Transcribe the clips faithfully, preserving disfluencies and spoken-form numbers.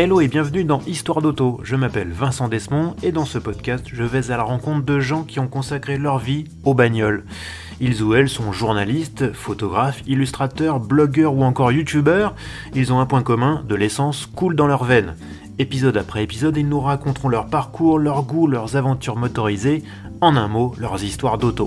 Hello et bienvenue dans Histoire d'auto, je m'appelle Vincent Desmond et dans ce podcast je vais à la rencontre de gens qui ont consacré leur vie aux bagnoles. Ils ou elles sont journalistes, photographes, illustrateurs, blogueurs ou encore youtubeurs. Ils ont un point commun, de l'essence coule dans leurs veines. Épisode après épisode, ils nous raconteront leur parcours, leurs goûts, leurs aventures motorisées, en un mot, leurs histoires d'auto.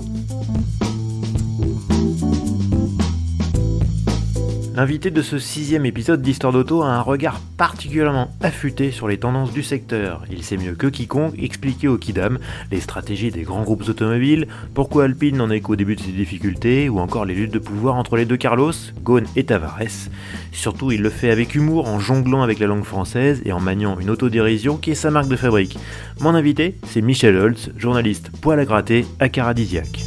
L'invité de ce sixième épisode d'Histoire d'auto a un regard particulièrement affûté sur les tendances du secteur. Il sait mieux que quiconque expliquer aux kidam les stratégies des grands groupes automobiles, pourquoi Alpine n'en est qu'au début de ses difficultés, ou encore les luttes de pouvoir entre les deux Carlos, Ghosn et Tavares. Surtout, il le fait avec humour, en jonglant avec la langue française et en maniant une autodérision qui est sa marque de fabrique. Mon invité, c'est Michel Holtz, journaliste poil à gratter à Caradisiac.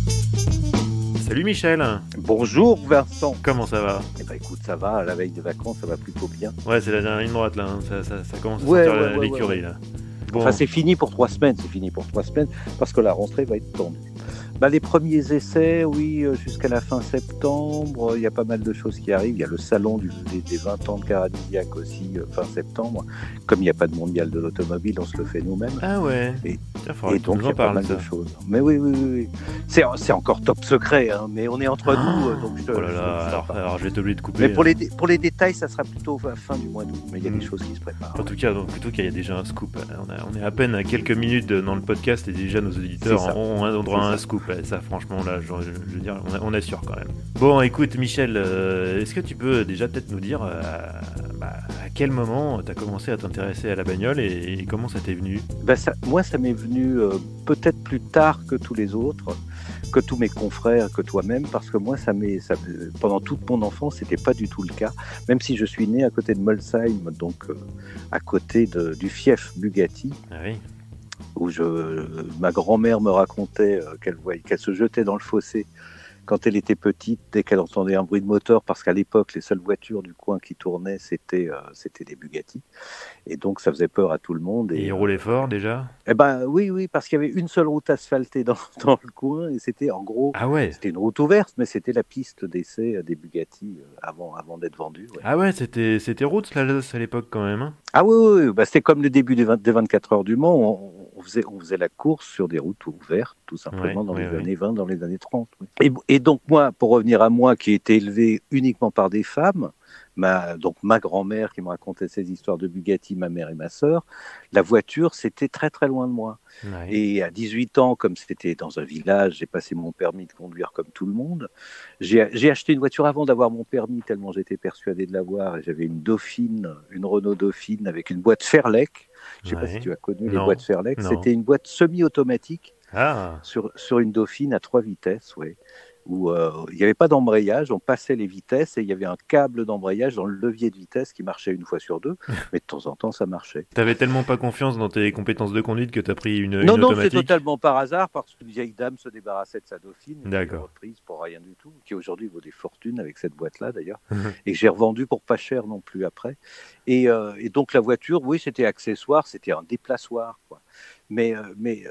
Salut Michel. Bonjour Vincent. Comment ça va? Eh ben écoute, ça va, à la veille de vacances, ça va plutôt bien. Ouais, c'est la dernière ligne droite là, hein. ça, ça, ça commence à ouais, sortir ouais, ouais, l'écurie ouais, ouais. là. Bon. Enfin, c'est fini pour trois semaines, c'est fini pour trois semaines, parce que la rentrée va être tendue. Bah, les premiers essais, oui, jusqu'à la fin septembre, il y a pas mal de choses qui arrivent. Il y a le salon du, des, des vingt ans de Caradisiac aussi, euh, fin septembre. Comme il n'y a pas de mondial de l'automobile, on se le fait nous-mêmes. Ah ouais. Et, Tiens, et donc, il y a pas mal ça. de choses. Mais oui, oui, oui. oui. C'est, c'est encore top secret, hein, mais on est entre ah, nous. Donc je te, oh là je, là, je alors, alors je vais t'oublier de couper. Mais pour hein. les, pour les détails, ça sera plutôt à la fin du mois d'août. Mais il y a mmh. des choses qui se préparent. En tout cas, donc, plutôt qu'il y a déjà un scoop. On, a, on est à peine à quelques minutes dans le podcast et déjà nos auditeurs ont un droit à un scoop. Ça, franchement, là, je, je, je veux dire, on, a, on assure quand même. Bon, écoute, Michel, euh, est-ce que tu peux déjà peut-être nous dire euh, bah, à quel moment tu as commencé à t'intéresser à la bagnole et, et comment ça t'est venu? bah ça, Moi, ça m'est venu euh, peut-être plus tard que tous les autres, que tous mes confrères, que toi-même, parce que moi, ça m'est, ça, pendant toute mon enfance, c'était pas du tout le cas. Même si je suis né à côté de Molsheim, donc euh, à côté de, du fief Bugatti. Ah oui. Où je, ma grand-mère me racontait euh, qu'elle, voyait, qu'elle se jetait dans le fossé quand elle était petite, dès qu'elle entendait un bruit de moteur, parce qu'à l'époque, les seules voitures du coin qui tournaient, c'était, euh, c'était des Bugatti. Et donc, ça faisait peur à tout le monde. Et, et il roulait fort, déjà? Eh ben, oui, oui, parce qu'il y avait une seule route asphaltée dans, dans le coin, et c'était en gros, ah ouais. c'était une route ouverte, mais c'était la piste d'essai des Bugatti avant, avant d'être vendue. Ouais. Ah ouais, c'était, c'était route, là, à l'époque, quand même. Hein. Ah oui, oui, oui. Bah, c'était comme le début des, vingt, des vingt-quatre heures du Mans, on, on, faisait, on faisait la course sur des routes ouvertes, tout simplement, ouais, dans ouais, les ouais. années vingt, dans les années trente. Oui. Et, et donc, moi, pour revenir à moi, qui ai été élevé uniquement par des femmes, ma, donc ma grand-mère qui me racontait ces histoires de Bugatti, ma mère et ma sœur, la voiture, c'était très, très loin de moi. Ouais. Et à dix-huit ans, comme c'était dans un village, j'ai passé mon permis de conduire comme tout le monde. J'ai, j'ai acheté une voiture avant d'avoir mon permis, tellement j'étais persuadé de l'avoir. Et j'avais une Dauphine, une Renault Dauphine avec une boîte Fairlec. Je ne sais ouais. pas si tu as connu les non. boîtes Fairlec. Non. C'était une boîte semi-automatique ah. sur, sur une Dauphine à trois vitesses, ouais. Où euh, il n'y avait pas d'embrayage, on passait les vitesses et il y avait un câble d'embrayage dans le levier de vitesse qui marchait une fois sur deux, mais de temps en temps ça marchait. Tu n'avais tellement pas confiance dans tes compétences de conduite que tu as pris une, non, une non, automatique? Non, c'est totalement par hasard parce qu'une vieille dame se débarrassait de sa Dauphine, D'accord. reprise pour rien du tout, qui aujourd'hui vaut des fortunes avec cette boîte-là d'ailleurs, et que j'ai revendue pour pas cher non plus après. Et, euh, et donc la voiture, oui, c'était accessoire, c'était un déplaçoir, quoi. Mais, mais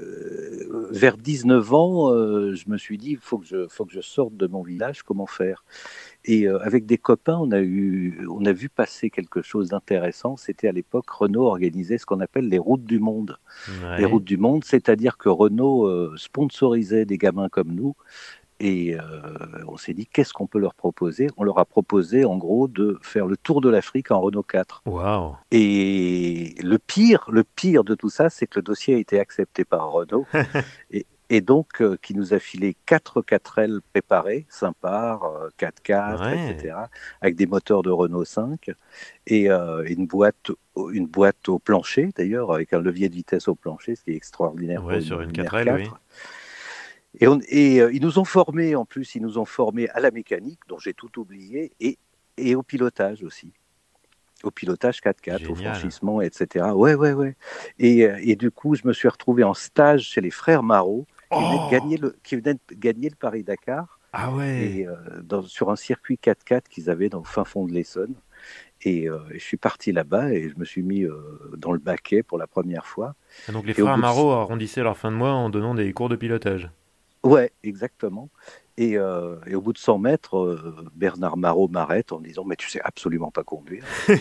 euh, vers dix-neuf ans, euh, je me suis dit, il faut que je, faut que je sorte de mon village, comment faire? Et euh, avec des copains, on a, eu, on a vu passer quelque chose d'intéressant. C'était à l'époque, Renault organisait ce qu'on appelle les routes du monde. Ouais. Les routes du monde, c'est-à-dire que Renault euh, sponsorisait des gamins comme nous. Et euh, on s'est dit, qu'est-ce qu'on peut leur proposer? On leur a proposé, en gros, de faire le tour de l'Afrique en Renault quatre. Wow. Et le pire, le pire de tout ça, c'est que le dossier a été accepté par Renault. et, et donc, euh, qui nous a filé quatre quatre L préparés, sympas, euh, quatre-quatre, ouais. et cetera, avec des moteurs de Renault cinq, et euh, une, boîte, une boîte au plancher, d'ailleurs, avec un levier de vitesse au plancher, ce qui est extraordinaire. Ouais, pour sur une, une quatre L, oui. Et, on, et euh, ils nous ont formés, en plus, ils nous ont formés à la mécanique, dont j'ai tout oublié, et, et au pilotage aussi. Au pilotage quatre-quatre, génial. Au franchissement, et cetera. Ouais, ouais, ouais. Et, et du coup, je me suis retrouvé en stage chez les frères Marot, qui, oh. venaient, de gagner le, qui venaient de gagner le Paris-Dakar. Ah ouais. Et, euh, dans, sur un circuit quatre-quatre qu'ils avaient dans le fin fond de l'Essonne. Et, euh, et je suis parti là-bas et je me suis mis euh, dans le baquet pour la première fois. Ah, donc les et frères Marot de... arrondissaient leur fin de mois en donnant des cours de pilotage. Ouais, exactement. Et, euh, et au bout de cent mètres, euh, Bernard Marot m'arrête en me disant « Mais tu sais absolument pas conduire ».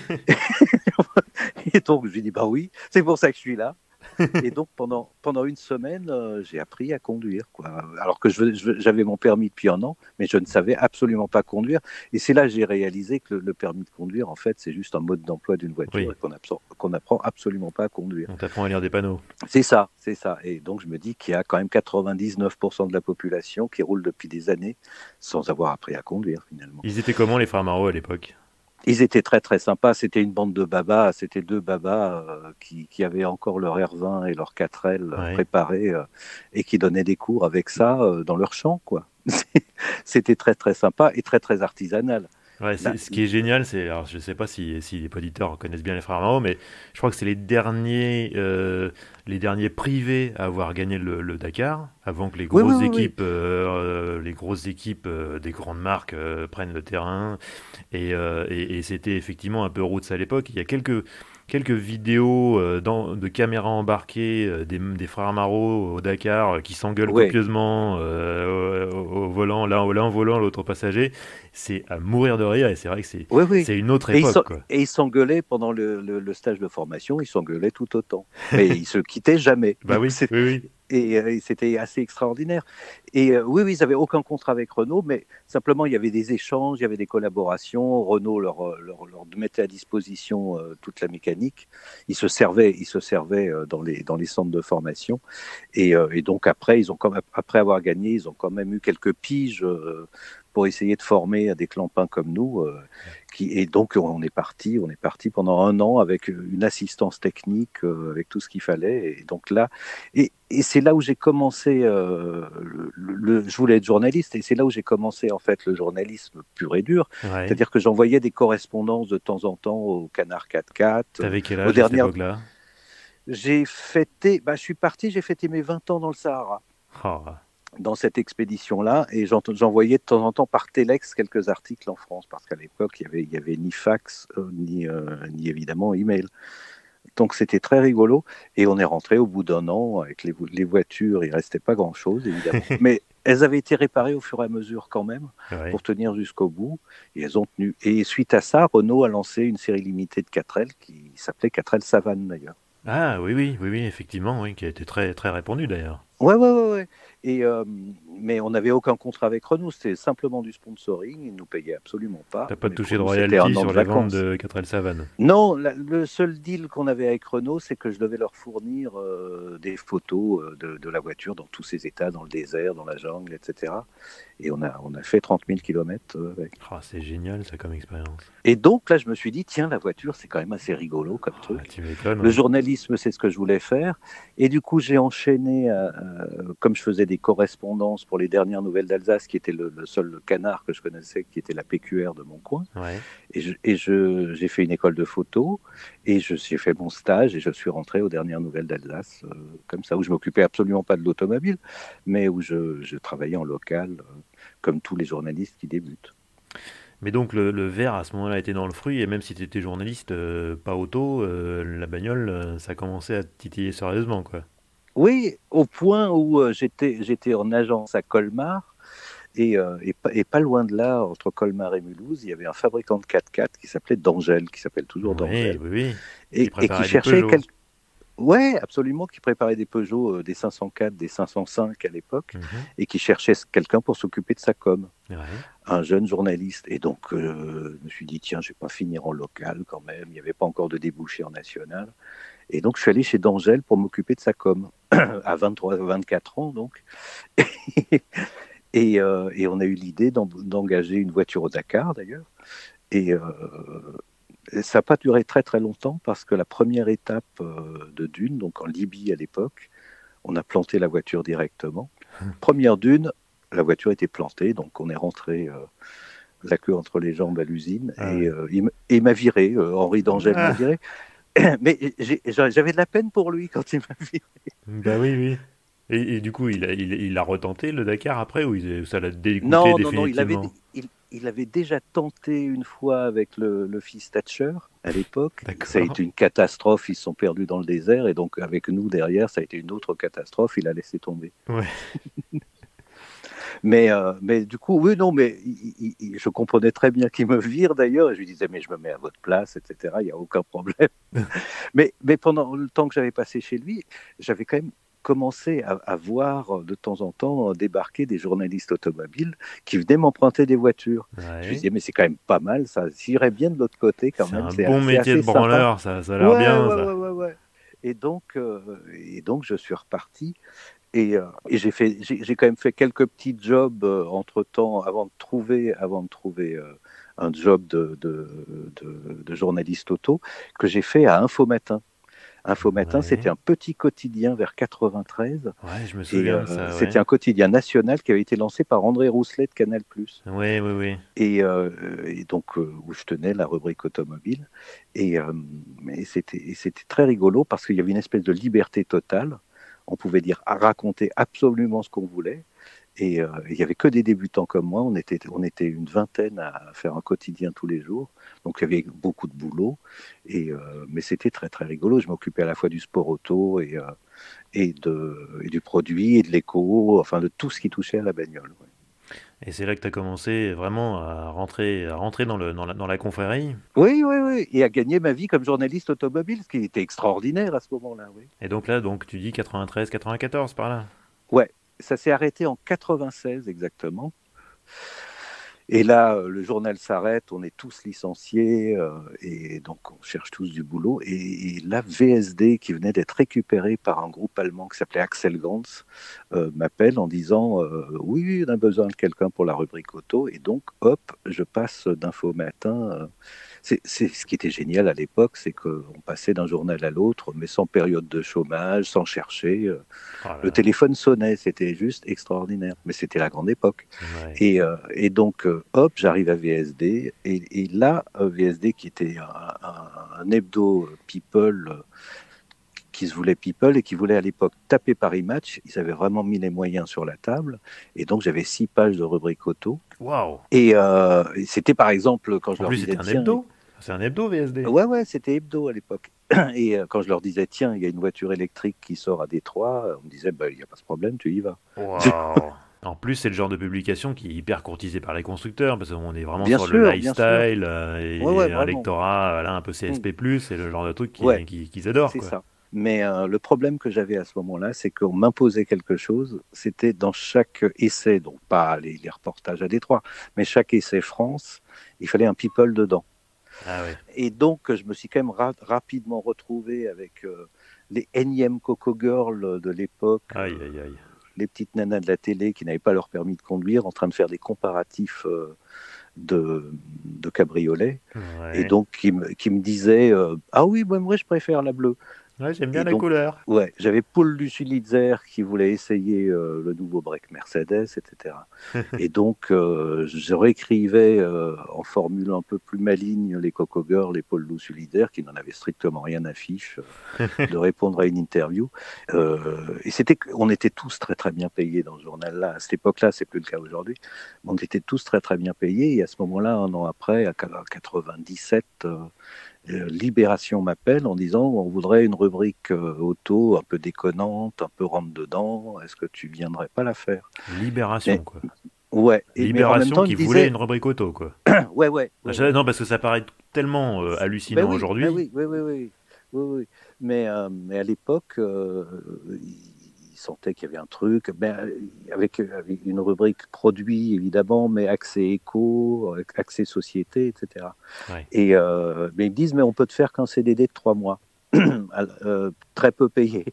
Et donc, je lui dis « Bah oui, c'est pour ça que je suis là ». Et donc, pendant, pendant une semaine, euh, j'ai appris à conduire, quoi. Alors que je, je, j'avais mon permis depuis un an, mais je ne savais absolument pas conduire. Et c'est là que j'ai réalisé que le, le permis de conduire, en fait, c'est juste un mode d'emploi d'une voiture, oui, et qu'on absor- qu'on n'apprend absolument pas à conduire. On t'apprend à lire des panneaux. C'est ça, c'est ça. Et donc, je me dis qu'il y a quand même quatre-vingt-dix-neuf pour cent de la population qui roule depuis des années sans avoir appris à conduire, finalement. Ils étaient comment, les frères Marot, à l'époque ? Ils étaient très très sympas, c'était une bande de babas, c'était deux babas euh, qui, qui avaient encore leur R vingt et leur quatre L ouais. préparés euh, et qui donnaient des cours avec ça euh, dans leur champ, quoi. C'était très très sympa et très très artisanal. Ouais, c'est, ce qui est génial, c'est, alors je ne sais pas si, si les auditeurs connaissent bien les frères Marot, mais je crois que c'est les derniers, euh, les derniers privés à avoir gagné le, le Dakar, avant que les grosses oui, oui, équipes, oui. Euh, les grosses équipes euh, des grandes marques euh, prennent le terrain. Et, euh, et, et c'était effectivement un peu roots à l'époque. Il y a quelques quelques vidéos euh, dans, de caméras embarquées euh, des, des frères Marot au Dakar euh, qui s'engueulent oui. copieusement euh, au, au volant, l'un, l'un volant, l'autre passager. C'est à mourir de rire et c'est vrai que c'est, oui, oui. c'est une autre époque. Et ils, quoi. Et ils s'engueulaient pendant le, le, le stage de formation, ils s'engueulaient tout autant. Mais ils se quittaient jamais. Bah oui, oui, oui. Et, euh, et c'était assez extraordinaire. Et euh, oui, oui, ils n'avaient aucun contrat avec Renault, mais simplement il y avait des échanges, il y avait des collaborations. Renault leur, leur, leur mettait à disposition euh, toute la mécanique. Ils se servaient, ils se servaient euh, dans, les, dans les centres de formation. Et, euh, et donc après, ils ont quand même, après avoir gagné, ils ont quand même eu quelques piges euh, pour essayer de former des clampins comme nous. Euh, qui, et donc on est parti, on est parti pendant un an avec une assistance technique, euh, avec tout ce qu'il fallait. Et donc là, et, et c'est là où j'ai commencé. Euh, le, le, je voulais être journaliste, et c'est là où j'ai commencé en fait le journalisme pur et dur. Ouais. C'est-à-dire que j'envoyais des correspondances de temps en temps au Canard quatre-quatre. T'avais quel âge à cette époque-là ? J'ai fêté, bah, je suis parti, j'ai fêté mes vingt ans dans le Sahara. Oh. Dans cette expédition-là, et j'envoyais de temps en temps par téléx quelques articles en France, parce qu'à l'époque, il n'y avait, il y avait ni fax, euh, ni, euh, ni évidemment email. Donc c'était très rigolo, et on est rentré au bout d'un an, avec les, les voitures, il ne restait pas grand-chose, évidemment, mais elles avaient été réparées au fur et à mesure quand même, ouais. pour tenir jusqu'au bout, et elles ont tenu. Et suite à ça, Renault a lancé une série limitée de quatre L, qui s'appelait quatre L Savane d'ailleurs. Ah oui, oui, oui, oui, effectivement, oui, qui a été très, très répandue d'ailleurs. Ouais, ouais, ouais, ouais. Et, euh, mais on n'avait aucun contrat avec Renault, c'était simplement du sponsoring, ils ne nous payaient absolument pas. T'as pas touché de royalties sur la vente de quatre L Savane ? Non, la, le seul deal qu'on avait avec Renault, c'est que je devais leur fournir euh, des photos de, de la voiture dans tous ses états, dans le désert, dans la jungle, et cetera. Et on a, on a fait trente mille kilomètres avec. Oh, c'est génial ça comme expérience. Et donc là, je me suis dit, tiens, la voiture, c'est quand même assez rigolo comme oh, truc. Tu m'étonnes, le hein. journalisme, c'est ce que je voulais faire. Et du coup, j'ai enchaîné, euh, comme je faisais des correspondances pour les dernières nouvelles d'Alsace, qui était le, le seul canard que je connaissais, qui était la P Q R de mon coin. Ouais. Et, je, et je, j'ai fait une école de photo, et je, j'ai fait mon stage, et je suis rentré aux dernières nouvelles d'Alsace, euh, comme ça, où je m'occupais absolument pas de l'automobile, mais où je, je travaillais en local, euh, comme tous les journalistes qui débutent. Mais donc le, le verre à ce moment-là était dans le fruit, et même si tu étais journaliste, euh, pas auto, euh, la bagnole, euh, ça commençait à te titiller sérieusement, quoi. Oui, au point où euh, j'étais, j'étais en agence à Colmar, et, euh, et, et pas loin de là, entre Colmar et Mulhouse, il y avait un fabricant de quatre-quatre qui s'appelait D'Angèle, qui s'appelle toujours Oui, D'Angèle. oui, oui. Et, Qui et qui cherchait quelqu'un. Ouais, absolument, qui préparait des Peugeot, euh, des cinq cent quatre, des cinq cent cinq à l'époque, Mhm. et qui cherchait quelqu'un pour s'occuper de sa com, Ouais. un jeune journaliste. Et donc, euh, je me suis dit, tiens, je vais pas finir en local quand même, il n'y avait pas encore de débouché en national. Et donc, je suis allé chez D'Angèle pour m'occuper de sa com, à vingt-trois, vingt-quatre ans, donc. et, euh, et on a eu l'idée d'en- d'engager une voiture au Dakar, d'ailleurs. Et... Euh, ça n'a pas duré très très longtemps parce que la première étape euh, de dune, donc en Libye à l'époque, on a planté la voiture directement. Première dune, la voiture était plantée, donc on est rentré euh, la queue entre les jambes à l'usine Ah et ouais. euh, il, m- et il m'a viré, euh, Henri d'Angèle Ah. m'a viré. Mais j'ai- j'avais de la peine pour lui quand il m'a viré. Bah oui, oui. Et, et du coup, il a, il, il a retenté le Dakar après, ou il- ça l'a dégoûté Non, non, non, il avait, définitivement? il, il avait déjà tenté une fois avec le, le fils Thatcher à l'époque. D'accord. Ça a été une catastrophe, ils se sont perdus dans le désert et donc avec nous derrière, ça a été une autre catastrophe, il a laissé tomber. Ouais. Mais, euh, mais du coup, oui, non, mais il, il, je comprenais très bien qu'il me vire d'ailleurs, et je lui disais, mais je me mets à votre place, et cetera, il n'y a aucun problème. mais, mais pendant le temps que j'avais passé chez lui, j'avais quand même commencé à, à voir de temps en temps débarquer des journalistes automobiles qui venaient m'emprunter des voitures. Ouais. Je me disais, mais c'est quand même pas mal, ça j'irais bien de l'autre côté quand c'est même. un C'est bon métier de branleur, ça, ça a l'air ouais, bien, ouais, ça. ouais, ouais, ouais. Et donc, euh, et donc, je suis reparti. Et, euh, et j'ai fait, j'ai, j'ai quand même fait quelques petits jobs euh, entre temps avant de trouver, avant de trouver euh, un job de, de, de, de journaliste auto que j'ai fait à Info Matin. Info Matin, Ouais. c'était un petit quotidien vers quatre-vingt-treize. Ouais, je me Et souviens euh, de ça, c'était ouais. un quotidien national qui avait été lancé par André Rousselet de Canal+. Oui, oui, oui. Et, euh, et donc, euh, où je tenais la rubrique automobile. Et, euh, et c'était, et c'était très rigolo parce qu'il y avait une espèce de liberté totale. On pouvait dire, à raconter absolument ce qu'on voulait. Et euh, il n'y avait que des débutants comme moi. On était, on était une vingtaine à faire un quotidien tous les jours. Donc, il y avait beaucoup de boulot. Et, euh, mais c'était très, très rigolo. Je m'occupais à la fois du sport auto et, euh, et, de, et du produit et de l'éco, enfin de tout ce qui touchait à la bagnole. Ouais. Et c'est là que tu as commencé vraiment à rentrer, à rentrer dans, le, dans, la, dans la confrérie. Oui, oui, oui. Et à gagner ma vie comme journaliste automobile, ce qui était extraordinaire à ce moment-là. Oui. Et donc là, donc tu dis quatre-vingt-treize, quatre-vingt-quatorze par là. Ouais, ça s'est arrêté en quatre-vingt-seize exactement. Et là, le journal s'arrête, on est tous licenciés euh, et donc on cherche tous du boulot. Et, et là, V S D, qui venait d'être récupéré par un groupe allemand qui s'appelait Axel Gans, euh, m'appelle en disant euh, oui, on a besoin de quelqu'un pour la rubrique auto. Et donc, hop, je passe d'Info Matin. Euh, c'est, c'est ce qui était génial à l'époque, c'est qu'on passait d'un journal à l'autre, mais sans période de chômage, sans chercher. Euh, Oh là le là. téléphone sonnait, c'était juste extraordinaire. Mais c'était la grande époque. Ouais. Et, euh, et donc, euh, hop, j'arrive à V S D. Et, et là, euh, V S D, qui était un, un, un hebdo people, euh, qui se voulait people et qui voulait à l'époque taper Paris Match, ils avaient vraiment mis les moyens sur la table. Et donc, j'avais six pages de rubrique auto. Waouh. Et, euh, et c'était par exemple quand je En leur plus, disais, c'était un tiens, hebdo. C'est un hebdo V S D. ouais, ouais, c'était hebdo à l'époque. Et euh, quand je leur disais, tiens, il y a une voiture électrique qui sort à Détroit, on me disait, bah, il n'y a pas ce problème, tu y vas. Waouh. En plus, c'est le genre de publication qui est hyper courtisé par les constructeurs, parce qu'on est vraiment Bien sur le sûr, bien sûr. lifestyle euh, Ouais, ouais, et un vraiment. lectorat voilà, un peu C S P Mm. plus, c'est le genre de truc Ouais, qu'ils qui, qu'ils adorent, c'est quoi. ça. Mais euh, le problème que j'avais à ce moment-là, c'est qu'on m'imposait quelque chose. C'était dans chaque essai, donc pas les, les reportages à Détroit, mais chaque essai France, il fallait un people dedans. Ah ouais. Et donc, je me suis quand même ra- rapidement retrouvé avec euh, les énièmes Coco Girls de l'époque, Aïe, euh, aïe, aïe. les petites nanas de la télé qui n'avaient pas leur permis de conduire, en train de faire des comparatifs euh, de, de cabriolets. Et Ouais. donc, qui me, qui me disaient euh, ah oui, moi, moi, je préfère la bleue. Ouais, j'aime bien Et la donc, couleur. ouais, j'avais Paul Lusulitzer qui voulait essayer euh, le nouveau break Mercedes, et cetera. Et donc, euh, je réécrivais euh, en formule un peu plus maligne les Coco Girls, les Paul Lusulitzer, qui n'en avaient strictement rien à fiche euh, de répondre à une interview. Euh, et c'était, on était tous très très bien payés dans ce journal-là. À cette époque-là, c'est plus le cas aujourd'hui. On était tous très très bien payés. Et à ce moment-là, un an après, à quatre-vingt-dix-sept, euh, Libération m'appelle en disant on voudrait une rubrique euh, auto un peu déconnante, un peu rentre dedans, est-ce que tu viendrais pas la faire? Libération, Mais quoi. ouais, et, mais en même Libération temps il qui me voulait disait une rubrique auto, quoi. ouais, ouais, Ah, ouais, ça- ouais. Non, parce que ça paraît tellement euh, Ben hallucinant oui, ben aujourd'hui. oui, oui, oui, oui, oui, oui. Mais, euh, mais à l'époque, euh, il sentait qu'il y avait un truc, ben, avec, avec une rubrique produit évidemment, mais accès éco, accès société, et cetera. Ouais. Et euh, mais ils me disent mais on peut te faire qu'un C D D de trois mois, euh, très peu payé.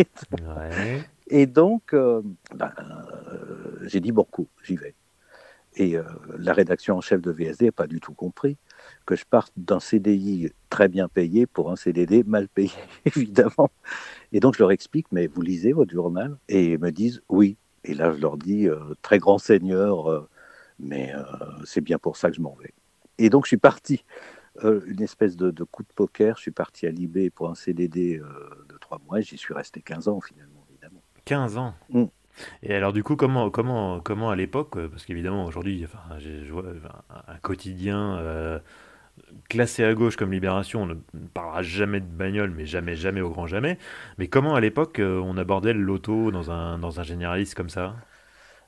Ouais. Et donc, euh, ben, euh, j'ai dit bon coup, j'y vais. Et euh, la rédaction en chef de V S D n'a pas du tout compris que je parte d'un C D I très bien payé pour un C D D mal payé, évidemment. Et donc, je leur explique, mais vous lisez votre journal? Et ils me disent oui. Et là, je leur dis, euh, très grand seigneur, euh, mais euh, c'est bien pour ça que je m'en vais. Et donc, je suis parti, euh, une espèce de, de coup de poker, je suis parti à Libé pour un C D D euh, de trois mois, et j'y suis resté quinze ans finalement, évidemment. quinze ans. Mm. Et alors du coup, comment, comment, comment à l'époque, euh, parce qu'évidemment aujourd'hui, enfin, j'ai- je vois enfin, un, un quotidien euh, classé à gauche comme Libération, on ne parlera jamais de bagnole, mais jamais, jamais au grand jamais. Mais comment à l'époque euh, on abordait l'auto dans un, dans un généraliste comme ça? Bah,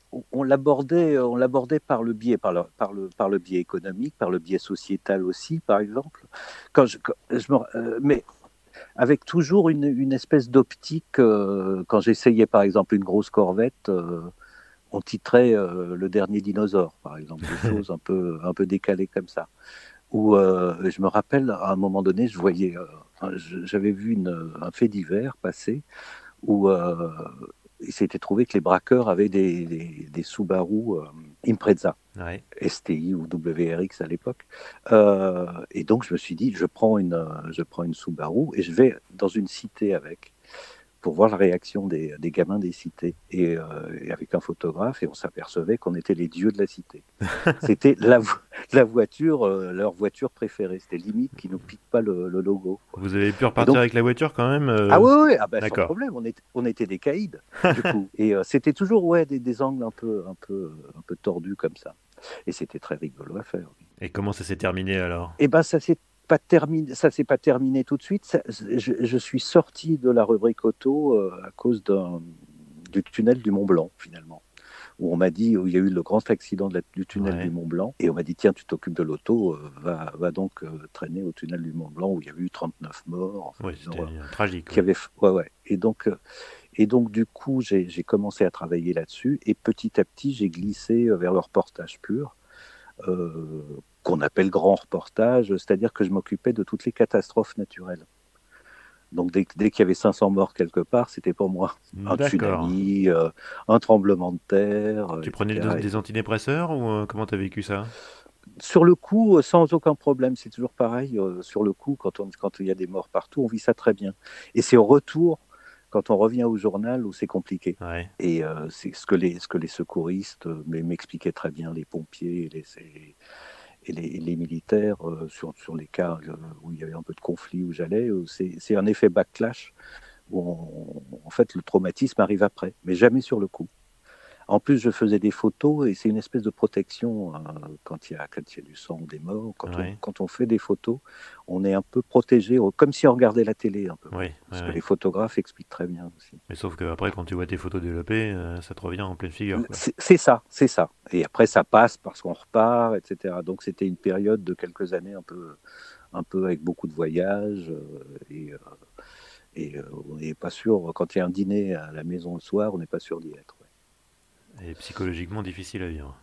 on l'abordait, on l'abordait par le biais, par le, par le, par le biais économique, par le biais sociétal aussi, par exemple. Quand je, quand je me, euh, mais avec toujours une, une espèce d'optique. Euh, quand j'essayais, par exemple, une grosse corvette, euh, on titrait euh, le dernier dinosaure, par exemple, des choses un peu, un peu décalées comme ça. Ou euh, je me rappelle, à un moment donné, je voyais, euh, j'avais vu une, un fait divers passer où euh, il s'était trouvé que les braqueurs avaient des, des, des Subaru euh, Impreza, Ouais. S T I ou W R X à l'époque. Euh, et donc je me suis dit, je prends, une, je prends une Subaru et je vais dans une cité avec, pour voir la réaction des, des gamins des cités. Et, euh, et avec un photographe, et on s'apercevait qu'on était les dieux de la cité. C'était la, vo- la voiture, euh, leur voiture préférée. C'était limite qu'ils ne piquent pas le, le logo, quoi. Vous avez pu Et repartir donc, avec la voiture quand même ah euh... ouais, ouais, ah ben, sans D'accord. problème, on, est, on était des caïds, du coup. Et euh, c'était toujours ouais, des, des angles un peu, un, peu, un peu tordus comme ça. Et c'était très rigolo à faire. Et comment ça s'est terminé alors? Et ben ça s'est pas terminé, ça s'est pas terminé tout de suite. Ça, je, je, suis sorti de la rubrique auto euh, à cause d'un, du tunnel du Mont Blanc, finalement. Où on m'a dit, où il y a eu le grand accident de la, du tunnel Ouais. du Mont Blanc, et on m'a dit, tiens, tu t'occupes de l'auto, euh, va, va donc euh, traîner au tunnel du Mont Blanc, où il y a eu trente-neuf morts. Enfin, Ouais, c'était tragique. Qui Ouais. avait, ouais, ouais. Et donc, euh, et donc du coup, j'ai, j'ai commencé à travailler là-dessus, et petit à petit, j'ai glissé vers le reportage pur, euh, qu'on appelle grand reportage, c'est-à-dire que je m'occupais de toutes les catastrophes naturelles. Donc dès, dès qu'il y avait cinq cents morts quelque part, c'était pour moi un D'accord. tsunami, euh, un tremblement de terre, euh, Tu prenais des, et cetera. des antidépresseurs ou euh, comment t'as vécu ça? Sur le coup, sans aucun problème, c'est toujours pareil. Euh, sur le coup, quand, on, quand il y a des morts partout, on vit ça très bien. Et c'est au retour, quand on revient au journal, où c'est compliqué. Ouais. Et euh, c'est ce que les, ce que les secouristes euh, m'expliquaient très bien, les pompiers et les, et les, et les militaires, euh, sur, sur les cas euh, où il y avait un peu de conflit, où j'allais, euh, c'est, c'est un effet backlash, où on, en fait le traumatisme arrive après, mais jamais sur le coup. En plus, je faisais des photos et c'est une espèce de protection euh, quand il y a, quand il y a du sang ou des morts. Quand, Ouais. on, quand on fait des photos, on est un peu protégé, comme si on regardait la télé un peu. Oui, Parce ouais, que ouais. les photographes expliquent très bien aussi. Mais sauf qu'après, quand tu vois tes photos développées, euh, ça te revient en pleine figure, quoi. C'est, c'est ça, c'est ça. Et après, ça passe parce qu'on repart, et cetera. Donc, c'était une période de quelques années un peu, un peu avec beaucoup de voyages. Euh, et euh, et euh, on n'est pas sûr, quand il y a un dîner à la maison le soir, on n'est pas sûr d'y être. Ouais. Et psychologiquement difficile à vivre.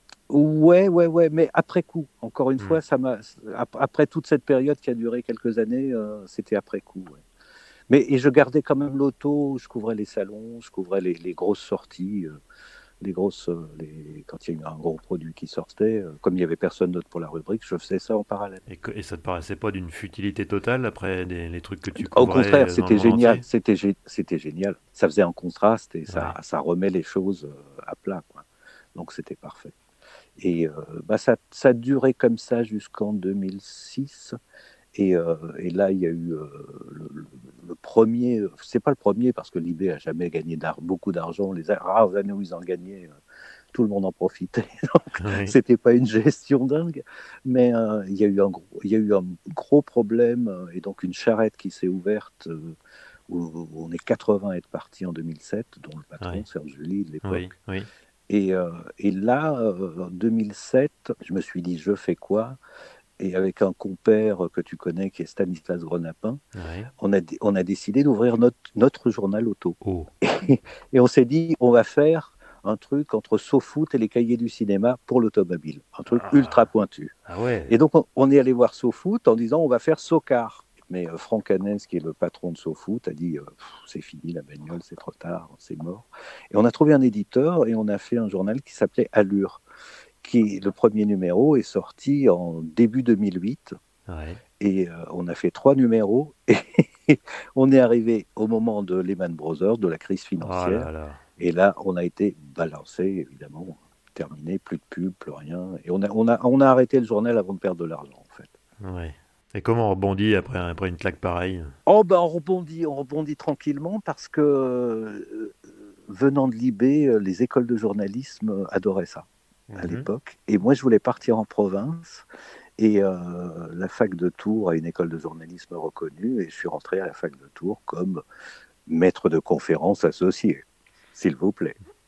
Ouais, ouais, ouais, mais après coup, encore une Hmm. fois, ça m'a, après toute cette période qui a duré quelques années, euh, c'était après coup. Ouais. Mais et je gardais quand même l'auto, je couvrais les salons, je couvrais les, les grosses sorties, euh, les grosses, euh, les, quand il y a eu un gros produit qui sortait, euh, comme il n'y avait personne d'autre pour la rubrique, je faisais ça en parallèle. Et, que, et ça te paraissait pas d'une futilité totale après des, les trucs que tu Au couvrais contraire, euh, dans le c'était monde génial, entier? c'était, c'était génial. Ça faisait un contraste et ça, Ouais. ça remet les choses à plat, quoi. Donc c'était parfait. Et euh, bah ça, ça a duré comme ça jusqu'en deux mille six. Et, euh, et là, il y a eu euh, le, le, le premier, c'est pas le premier parce que l'I B a jamais gagné beaucoup d'argent. Les rares années où ils en gagnaient, euh, tout le monde en profitait. Donc, Oui. c'était pas une gestion dingue. Mais euh, il y a eu un gros, il y a eu un gros problème euh, et donc une charrette qui s'est ouverte. Euh, où, où on est quatre-vingts à être partis en deux mille sept, dont le patron, Oui. Serge Julie, de l'époque. Oui. Oui. Et, euh, et là, euh, en deux mille sept, je me suis dit, je fais quoi? Et avec un compère que tu connais, qui est Stanislas Grenapin, Oui. on a, on a décidé d'ouvrir notre, notre journal auto. Oh. Et, et on s'est dit, on va faire un truc entre SoFoot et les cahiers du cinéma pour l'automobile. Un truc ultra Ah. pointu. Ah ouais. Et donc, on, on est allé voir SoFoot en disant, on va faire SoCar. Mais euh, Franck Hanès, qui est le patron de SoFoot, a dit, euh, c'est fini la bagnole, c'est trop tard, c'est mort. Et on a trouvé un éditeur et on a fait un journal qui s'appelait Allure, qui le premier numéro est sorti en début deux mille huit. Ouais. Et euh, on a fait trois numéros et on est arrivé au moment de Lehman Brothers, de la crise Oh financière. là là. Et là, on a été balancé, évidemment, terminé, plus de pub, plus rien. Et on a, on a, on a arrêté le journal avant de perdre de l'argent, en fait. Ouais. Et comment on rebondit après, après une claque pareille? Oh ben on rebondit, on rebondit tranquillement parce que euh, venant de l'I B, les écoles de journalisme adoraient ça à Mhm. l'époque. Et moi, je voulais partir en province. Et euh, la fac de Tours a une école de journalisme reconnue et je suis rentré à la fac de Tours comme maître de conférence associé, s'il vous plaît.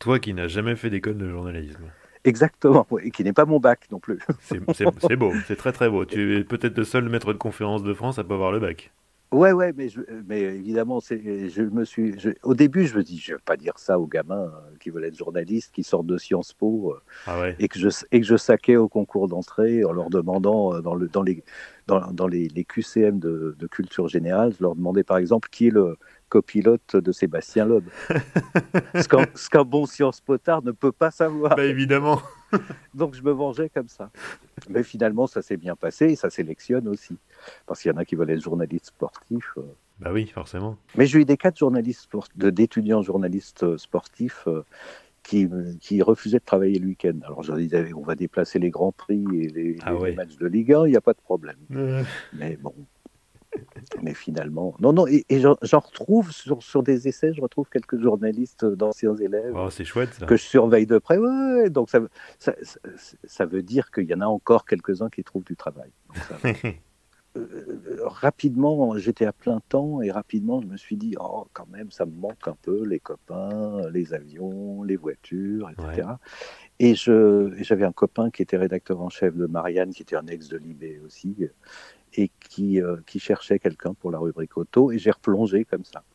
Toi qui n'as jamais fait d'école de journalisme. Exactement, et qui n'est pas mon bac non plus. C'est beau, c'est très très beau. Tu es peut-être le seul maître de conférence de France à pas avoir le bac. Ouais, ouais, mais, je, mais évidemment, je me suis. Je, au début, je me dis, je ne vais pas dire ça aux gamins euh, qui veulent être journalistes, qui sortent de Sciences Po, euh, ah ouais. et que je et que je saquais au concours d'entrée en leur demandant euh, dans le dans les dans, dans les, les Q C M de, de culture générale, je leur demandais par exemple qui est le copilote de Sébastien Loeb. ce qu'un ce qu'un bon Sciences Potard ne peut pas savoir. Bah évidemment. Donc je me vengeais comme ça. Mais finalement, ça s'est bien passé et ça sélectionne aussi. Parce qu'il y en a qui veulent être journalistes sportifs. Euh. Bah oui, forcément. Mais j'ai eu des cas de journalistes sport... d'étudiants journalistes sportifs euh, qui, qui refusaient de travailler le week-end. Alors je leur disais, on va déplacer les grands prix et les, ah les ouais. matchs de Ligue un, il n'y a pas de problème. Euh... Mais bon. Mais finalement, non, non, et, et j'en, j'en retrouve sur, sur des essais, je retrouve quelques journalistes d'anciens élèves oh, c'est chouette, ça. Que je surveille de près. Ouais, ouais, donc ça, ça, ça, ça veut dire qu'il y en a encore quelques-uns qui trouvent du travail. Donc ça, euh, rapidement, j'étais à plein temps et rapidement, je me suis dit, oh, quand même, ça me manque un peu, les copains, les avions, les voitures, et cetera. Ouais. Et, je, et j'avais un copain qui était rédacteur en chef de Marianne, qui était un ex de Libé aussi, et qui, euh, qui cherchait quelqu'un pour la rubrique auto, et j'ai replongé comme ça.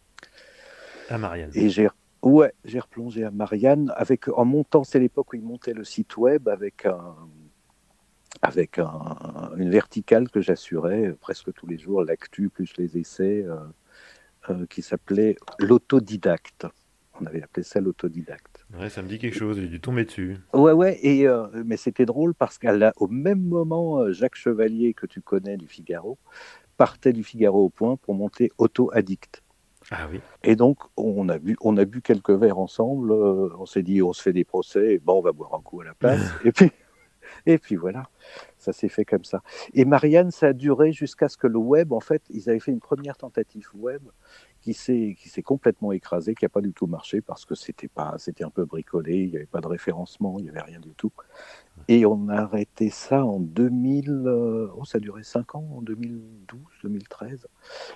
À Marianne. Et j'ai, ouais, j'ai replongé à Marianne, avec, en montant, c'est l'époque où il montait le site web, avec, un, avec un, une verticale que j'assurais presque tous les jours, l'actu plus les essais, euh, euh, qui s'appelait l'autodidacte. On avait appelé ça l'autodidacte. Ouais, ça me dit quelque chose, j'ai dû tomber dessus. Ouais, ouais, et, euh, mais c'était drôle parce qu'au même moment, Jacques Chevalier, que tu connais du Figaro, partait du Figaro au Point pour monter Auto-Addict. Ah oui. Et donc, on a bu, on a bu quelques verres ensemble, euh, on s'est dit, on se fait des procès, et bon, on va boire un coup à la place. et, puis, et puis voilà, ça s'est fait comme ça. Et Marianne, ça a duré jusqu'à ce que le web, en fait, ils avaient fait une première tentative web qui s'est, qui s'est complètement écrasée, qui n'a pas du tout marché parce que c'était, pas, c'était un peu bricolé, il n'y avait pas de référencement, il n'y avait rien du tout. Et on a arrêté ça en deux mille, euh, oh, ça a duré cinq ans, en deux mille douze, deux mille treize.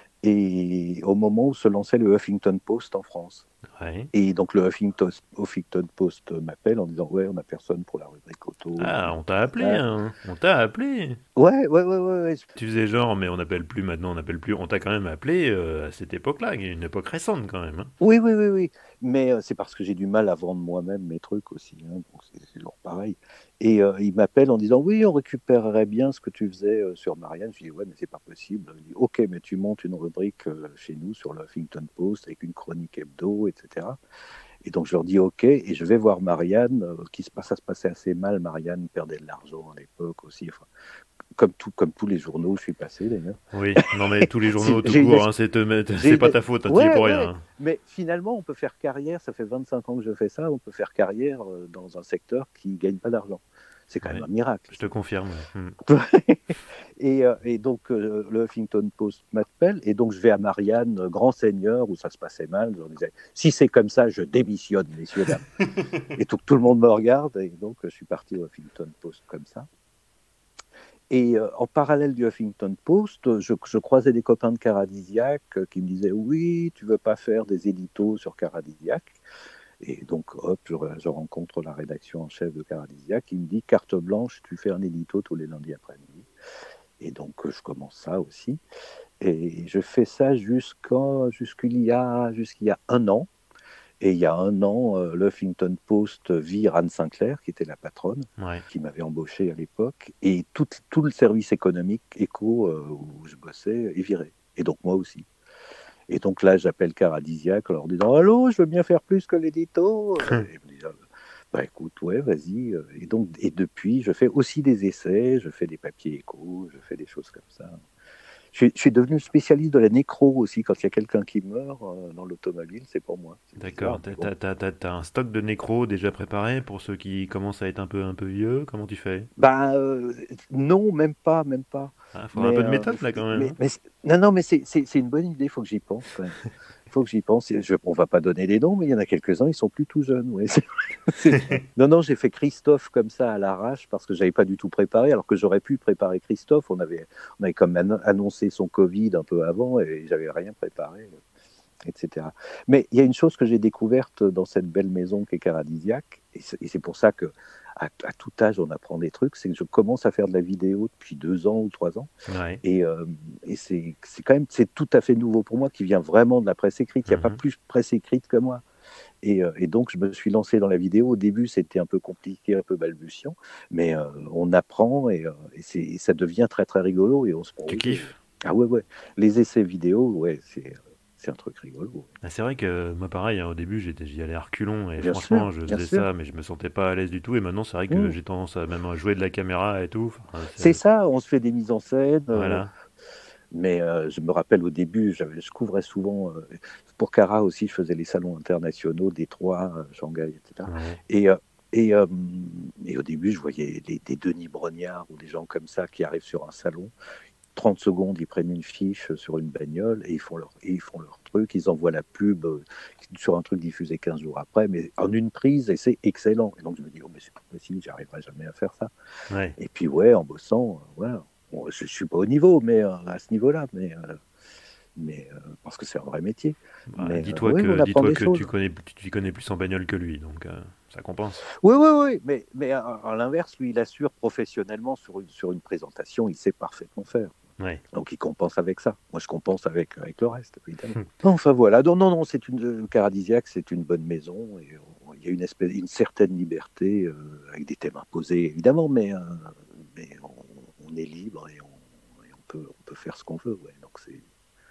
Et au moment où se lançait le Huffington Post en France. Ouais. Et donc le Huffington, Huffington Post m'appelle en disant ouais, on n'a personne pour la rubrique auto. Ah, on t'a appelé, ah. hein. On t'a appelé. Ouais, ouais, ouais, ouais, ouais. Tu faisais genre, mais on n'appelle plus maintenant, on n'appelle plus. On t'a quand même appelé euh, à cette époque-là, une époque récente quand même. Hein. Oui, oui, oui, oui. Mais euh, c'est parce que j'ai du mal à vendre moi-même mes trucs aussi. Hein, donc c'est, c'est toujours pareil. Et euh, il m'appelle en disant oui, on récupérerait bien ce que tu faisais euh, sur Marianne. Je dis ouais, mais c'est pas possible. Il dit ok, mais tu montes une rubrique euh, chez nous sur le Huffington Post avec une chronique hebdo, et cetera. Et donc je leur dis ok, et je vais voir Marianne. Euh, qui se passe, ça se passait assez mal. Marianne perdait de l'argent à l'époque aussi. Enfin, comme, tout, comme tous les journaux où je suis passé d'ailleurs. Oui, non mais tous les journaux tout court, hein, c'est, te, c'est pas ta faute, hein, ouais, tu es pour ouais, rien. Hein. Mais finalement, on peut faire carrière, ça fait vingt-cinq ans que je fais ça, on peut faire carrière dans un secteur qui ne gagne pas d'argent. C'est quand ouais, même un miracle. Je te confirme. Hmm. et, euh, et donc, euh, le Huffington Post m'appelle, et donc je vais à Marianne, grand seigneur, où ça se passait mal. Je leur disais, si c'est comme ça, je démissionne, messieurs, dames. Et tout, tout le monde me regarde, et donc je suis parti au Huffington Post comme ça. Et euh, en parallèle du Huffington Post, je, je croisais des copains de Caradisiac euh, qui me disaient « Oui, tu veux pas faire des éditos sur Caradisiac ?» Et donc, hop, je, je rencontre la rédaction en chef de Caradisiac qui me dit « Carte blanche, tu fais un édito tous les lundis après-midi. » Et donc, je commence ça aussi. Et je fais ça jusqu'à, jusqu'il y a, jusqu'il y a un an. Et il y a un an, euh, le Huffington Post vire Anne Sinclair, qui était la patronne, ouais. qui m'avait embauché à l'époque, et tout, tout le service économique éco euh, où je bossais est viré. Et donc moi aussi. Et donc là, j'appelle Caradisiac en leur disant « Allô, je veux bien faire plus que l'édito ?» Et ils me disent « Bah écoute, ouais, vas-y. » Et donc, et depuis, je fais aussi des essais, je fais des papiers éco, je fais des choses comme ça. Je suis, je suis devenu spécialiste de la nécro aussi. Quand il y a quelqu'un qui meurt euh, dans l'automobile, c'est pour moi. C'est D'accord. Bizarre, t'as, t'as, t'as un stock de nécro déjà préparé pour ceux qui commencent à être un peu, un peu vieux. Comment tu fais ? Bah euh, non, même pas, même pas. Il ah, faut un peu de méthode euh, là quand même. Mais, mais, non, non, mais c'est, c'est, c'est une bonne idée. Il faut que j'y pense quand même. Il faut que j'y pense. Je, on va pas donner les noms, mais il y en a quelques-uns, ils sont plus tout jeunes. Ouais. C'est, c'est... Non, non, j'ai fait Christophe comme ça à l'arrache parce que j'avais pas du tout préparé, alors que j'aurais pu préparer Christophe. On avait, on avait comme annoncé son Covid un peu avant et j'avais rien préparé. et cetera. Mais il y a une chose que j'ai découverte dans cette belle maison qu'est Caradisiac, et c'est, et c'est pour ça que à, à tout âge on apprend des trucs, c'est que je commence à faire de la vidéo depuis deux ans ou trois ans, Ouais. et, euh, et c'est, c'est quand même c'est tout à fait nouveau pour moi, qui vient vraiment de la presse écrite. Il n'y a Mhm. pas plus presse écrite que moi. Et, euh, et donc, je me suis lancé dans la vidéo. Au début, c'était un peu compliqué, un peu balbutiant, mais euh, on apprend et, euh, et, c'est, et ça devient très, très rigolo et on se prend Tu au jeu. kiffes? Ah ouais, ouais. Les essais vidéo, ouais, c'est, c'est un truc rigolo. Ah, c'est vrai que moi pareil, hein, au début j'étais, j'y allais à reculons et Bien sûr, franchement je bien faisais sûr. ça mais je me sentais pas à l'aise du tout et maintenant c'est vrai que Mmh. j'ai tendance à même à jouer de la caméra et tout. Enfin, C'est c'est- ça, on se fait des mises en scène. Euh, Voilà. mais euh, je me rappelle au début, j'avais, je couvrais souvent, euh, pour Cara aussi, je faisais les salons internationaux, Détroit, euh, Shanghai, et cetera. Ouais. Et, euh, et, euh, et au début, je voyais les, des Denis Brognard ou des gens comme ça qui arrivent sur un salon. trente secondes, ils prennent une fiche sur une bagnole et ils font leur, et ils font leur truc. Ils envoient la pub euh, sur un truc diffusé quinze jours après, mais en une prise, et c'est excellent. Et donc, je me dis, oh, mais c'est pas possible, j'arriverai jamais à faire ça. Ouais. Et puis, ouais, en bossant, euh, ouais, bon, je ne suis pas au niveau, mais euh, à ce niveau-là, mais, euh, mais euh, parce que c'est un vrai métier. Bah, Mais euh, dis-toi oui, on que apprend dis-toi des que tu choses. connais tu t'y connais plus en bagnole que lui donc euh, ça compense. Oui, oui, oui, mais, mais à, à l'inverse, lui, il assure professionnellement sur une, sur une présentation, il sait parfaitement faire. Ouais. Donc il compense avec ça. Moi, je compense avec, avec le reste, évidemment. Enfin voilà. Donc, non, non, c'est une Caradisiac, c'est une bonne maison. Et on- il y a une espèce, une certaine liberté euh, avec des thèmes imposés, évidemment, mais, euh, mais on, on est libre et on, et on peut, on peut faire ce qu'on veut. Ouais. Donc c'est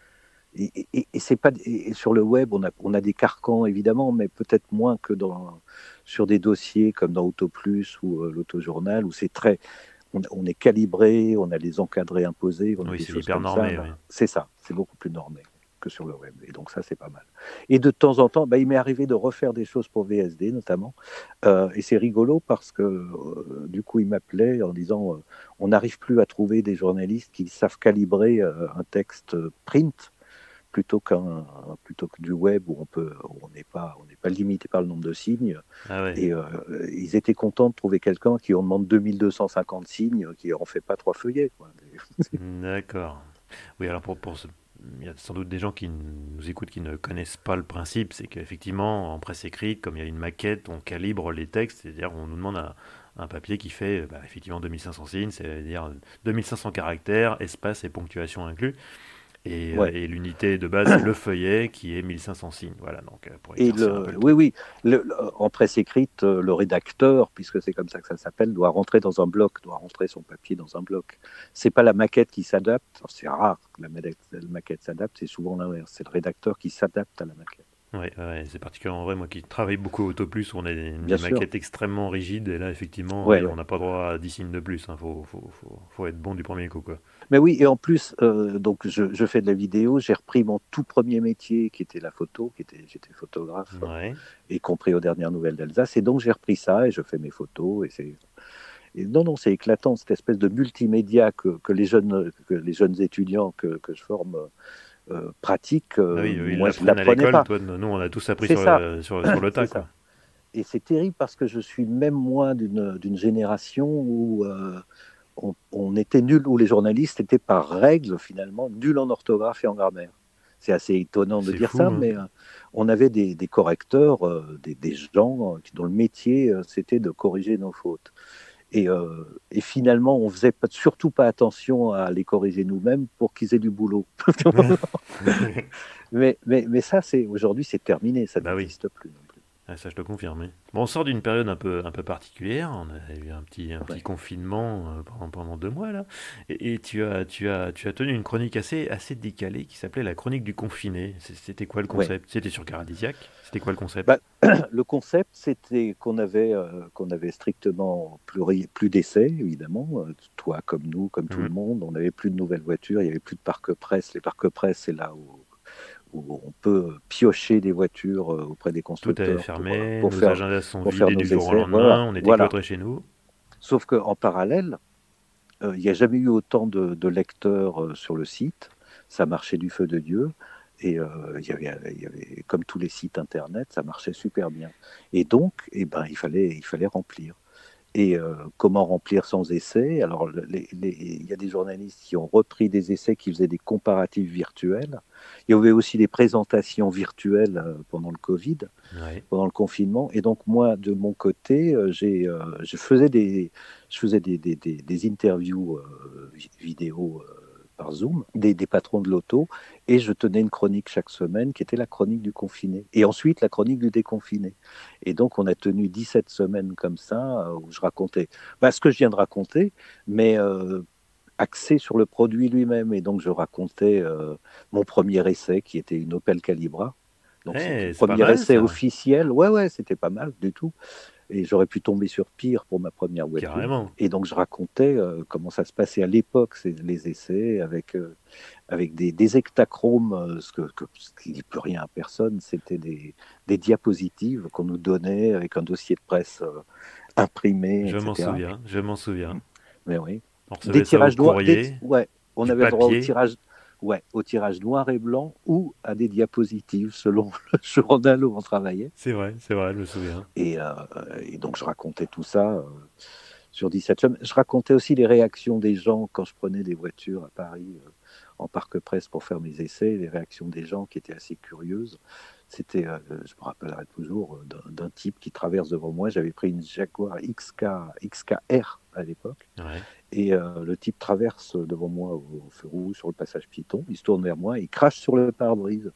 et, et, et c'est pas et sur le web, on a, on a des carcans évidemment, mais peut-être moins que dans sur des dossiers comme dans Autoplus ou euh, l'Autojournal où c'est très on, on est calibré, on a les encadrés imposés, on a Oui, des c'est choses hyper comme ça. normé, oui. Là, c'est ça, c'est beaucoup plus normé que sur le web. Et donc ça, c'est pas mal. Et de temps en temps, bah, il m'est arrivé de refaire des choses pour V S D notamment. Euh, et c'est rigolo parce que euh, du coup, il m'appelait en disant euh, on n'arrive plus à trouver des journalistes qui savent calibrer euh, un texte print plutôt qu'un plutôt que du web où on peut où on n'est pas on n'est pas limité par le nombre de signes. Ah ouais. Et euh, ils étaient contents de trouver quelqu'un qui en demande deux mille deux cent cinquante signes, qui en fait pas trois feuillets, quoi. D'accord. Oui, alors pour, pour ce- il y a sans doute des gens qui nous écoutent qui ne connaissent pas le principe, c'est qu'effectivement, en presse écrite, comme il y a une maquette, on calibre les textes, c'est-à-dire on nous demande un, un papier qui fait bah, effectivement deux mille cinq cents signes, c'est-à-dire deux mille cinq cents caractères, espace et ponctuation inclus. Et, euh, Ouais. et l'unité de base, c'est le feuillet qui est mille cinq cents signes. Voilà, donc euh, pour Et éclaircir un peu le, le oui, truc. oui, le, le- en presse écrite, euh, le rédacteur, puisque c'est comme ça que ça s'appelle, doit rentrer dans un bloc, doit rentrer son papier dans un bloc. C'est pas la maquette qui s'adapte, c'est rare que la maquette, la maquette s'adapte, c'est souvent l'inverse, c'est le rédacteur qui s'adapte à la maquette. Ouais, ouais, c'est particulièrement vrai. Moi qui travaille beaucoup au Autoplus, on a des, Bien des sûr. maquettes extrêmement rigides. Et là, effectivement, Ouais, oui, on ouais. n'a pas droit à dix signes de plus. Il faut, faut, faut, faut être bon du premier coup, quoi. Mais oui, et en plus, euh, donc je, je fais de la vidéo, j'ai repris mon tout premier métier qui était la photo, qui était, j'étais photographe, euh, Ouais. y compris aux dernières nouvelles d'Alsace, et donc j'ai repris ça et je fais mes photos, et c'est et non, non, c'est éclatant, cette espèce de multimédia que, que, les, jeunes, que les jeunes étudiants que, que je forme euh, pratiquent. Ah Euh, oui, eux, ils moi, je ne l'apprennent à l'apprenais l'école. pas. Toi, nous, on a tous appris C'est sur ça, le, sur, sur le c'est tas, quoi. ça. Et c'est terrible parce que je suis même moi d'une d'une génération où euh, on, on était nul, où les journalistes étaient par règle finalement nuls en orthographe et en grammaire. C'est assez étonnant de C'est dire fou, ça, hein. mais euh, on avait des, des correcteurs, euh, des, des, gens euh, dont le métier euh, c'était de corriger nos fautes. Et, euh, et finalement, on faisait pas, surtout pas attention à les corriger nous-mêmes pour qu'ils aient du boulot. mais, mais, mais ça, c'est aujourd'hui, c'est terminé, ça Bah oui. n'existe plus non plus. Ah, ça, je te confirme. Oui. Bon, on sort d'une période un peu, un peu particulière. On a eu un petit, un petit Ouais. confinement euh, pendant, pendant deux mois là, et, et tu as, tu as, tu as tenu une chronique assez, assez décalée qui s'appelait la chronique du confiné. C'est- C'était quoi le Ouais. concept? C'était sur Caradisiac. C'était quoi le concept? Bah, le concept, c'était qu'on avait, euh, qu'on avait strictement plus, ri- plus d'essais, évidemment. Euh, toi, comme nous, comme tout le Mhm. monde, on n'avait plus de nouvelles voitures, il n'y avait plus de parc-presse. Les parcs-presse, c'est là où, où on peut piocher des voitures euh, auprès des Tout avait constructeurs pour, euh, fermé, pour, nos faire, agendas se sont pour faire vidés nos du jour au essais. Voilà. lendemain, on était Voilà. cloîtrés chez nous. Sauf qu'en parallèle, euh, il n'y a jamais eu autant de, de lecteurs euh, sur le site. Ça marchait du feu de Dieu. Et euh, il y avait, il y avait, comme tous les sites internet, ça marchait super bien. Et donc, eh ben, il fallait, il fallait remplir. et euh, comment remplir sans essai. Alors, les, les, il y a des journalistes qui ont repris des essais qui faisaient des comparatifs virtuels. Il y avait aussi des présentations virtuelles euh, pendant le Covid, Ouais. pendant le confinement. Et donc, moi, de mon côté, euh, j'ai, euh, je faisais des, je faisais des, des, des, des interviews euh, vidéo euh, par Zoom, des, des patrons de l'auto, et je tenais une chronique chaque semaine qui était la chronique du confiné, et ensuite la chronique du déconfiné. Et donc on a tenu dix-sept semaines comme ça, où je racontais bah, ce que je viens de raconter, mais euh, axé sur le produit lui-même. Et donc je racontais euh, mon premier essai, qui était une Opel Calibra. Donc c'était Eh, le c'est pas premier mal essai ça. officiel. Ouais, ouais, c'était pas mal du tout. Et j'aurais pu tomber sur pire pour ma première voiture. Carrément. Et donc je racontais euh, comment ça se passait à l'époque, les essais, avec, euh, avec des, des hectachromes, euh, ce, que, que, ce qui ne dit plus rien à personne. C'était des, des diapositives qu'on nous donnait avec un dossier de presse euh, imprimé, Je m'en et cetera. souviens, je m'en souviens. Mais oui. On Des recevait ça au tirages noirs. Des, courrier, ouais, on du avait le droit au papier. tirage, ouais, au tirage noir et blanc ou à des diapositives selon le journal où on travaillait. C'est vrai, c'est vrai, je me souviens. Et, euh, et donc je racontais tout ça euh, sur dix-sept semaines. Je racontais aussi les réactions des gens quand je prenais des voitures à Paris euh, en parc presse pour faire mes essais, les réactions des gens qui étaient assez curieuses. C'était, euh, je me rappellerai toujours, d'un, d'un type qui traverse devant moi. J'avais pris une Jaguar X K, X K R à l'époque. Ouais. Et euh, le type traverse devant moi au, au feu rouge sur le passage piéton. Il se tourne vers moi, il crache sur le pare-brise.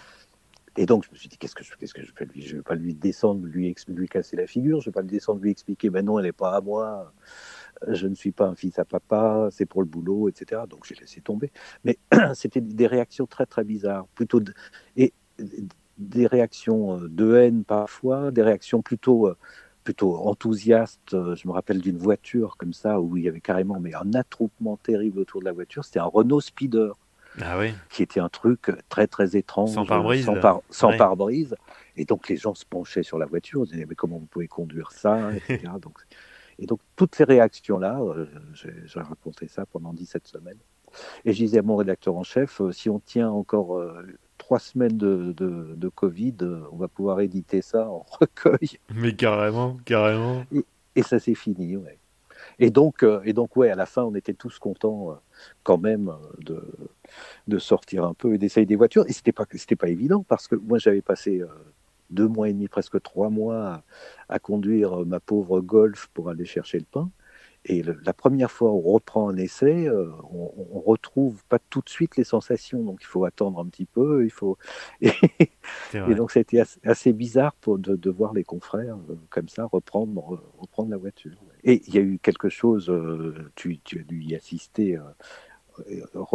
Et donc je me suis dit, qu'est-ce que je fais, qu'est-ce que je fais lui Je ne vais pas lui descendre, lui, lui casser la figure. Je ne vais pas le descendre, lui expliquer, ben non, elle n'est pas à moi. Je ne suis pas un fils à papa. C'est pour le boulot, et cetera. Donc j'ai laissé tomber. Mais c'était des réactions très très bizarres, plutôt de, et des réactions de haine parfois, des réactions plutôt plutôt enthousiastes. Je me rappelle d'une voiture comme ça où il y avait carrément mais un attroupement terrible autour de la voiture. C'était un Renault Speeder. Ah oui. Qui était un truc très très étrange, Sans pare-brise. sans, par, sans ouais. pare-brise. Et donc les gens se penchaient sur la voiture, ils disaient mais comment vous pouvez conduire ça, et cetera. donc, et donc toutes ces réactions-là, euh, j'ai, j'ai raconté ça pendant dix-sept semaines. Et je disais à mon rédacteur en chef, euh, si on tient encore euh, trois semaines de, de, de Covid, euh, on va pouvoir éditer ça en recueil. Mais carrément, carrément. Et, et ça c'est fini, ouais. Et donc, euh, et donc, ouais, à la fin, on était tous contents euh, quand même de, de sortir un peu et d'essayer des voitures. Et c'était pas, c'était pas évident parce que moi, j'avais passé euh, deux mois et demi, presque trois mois à, à conduire ma pauvre Golf pour aller chercher le pain. Et le, la première fois où on reprend un essai, euh, on, on retrouve pas tout de suite les sensations. Donc, il faut attendre un petit peu. Il faut... Et, et donc, ça a été assez, assez bizarre pour, de, de voir les confrères euh, comme ça reprendre, reprendre la voiture. Et il y a eu quelque chose, euh, tu, tu as dû y assister. Euh,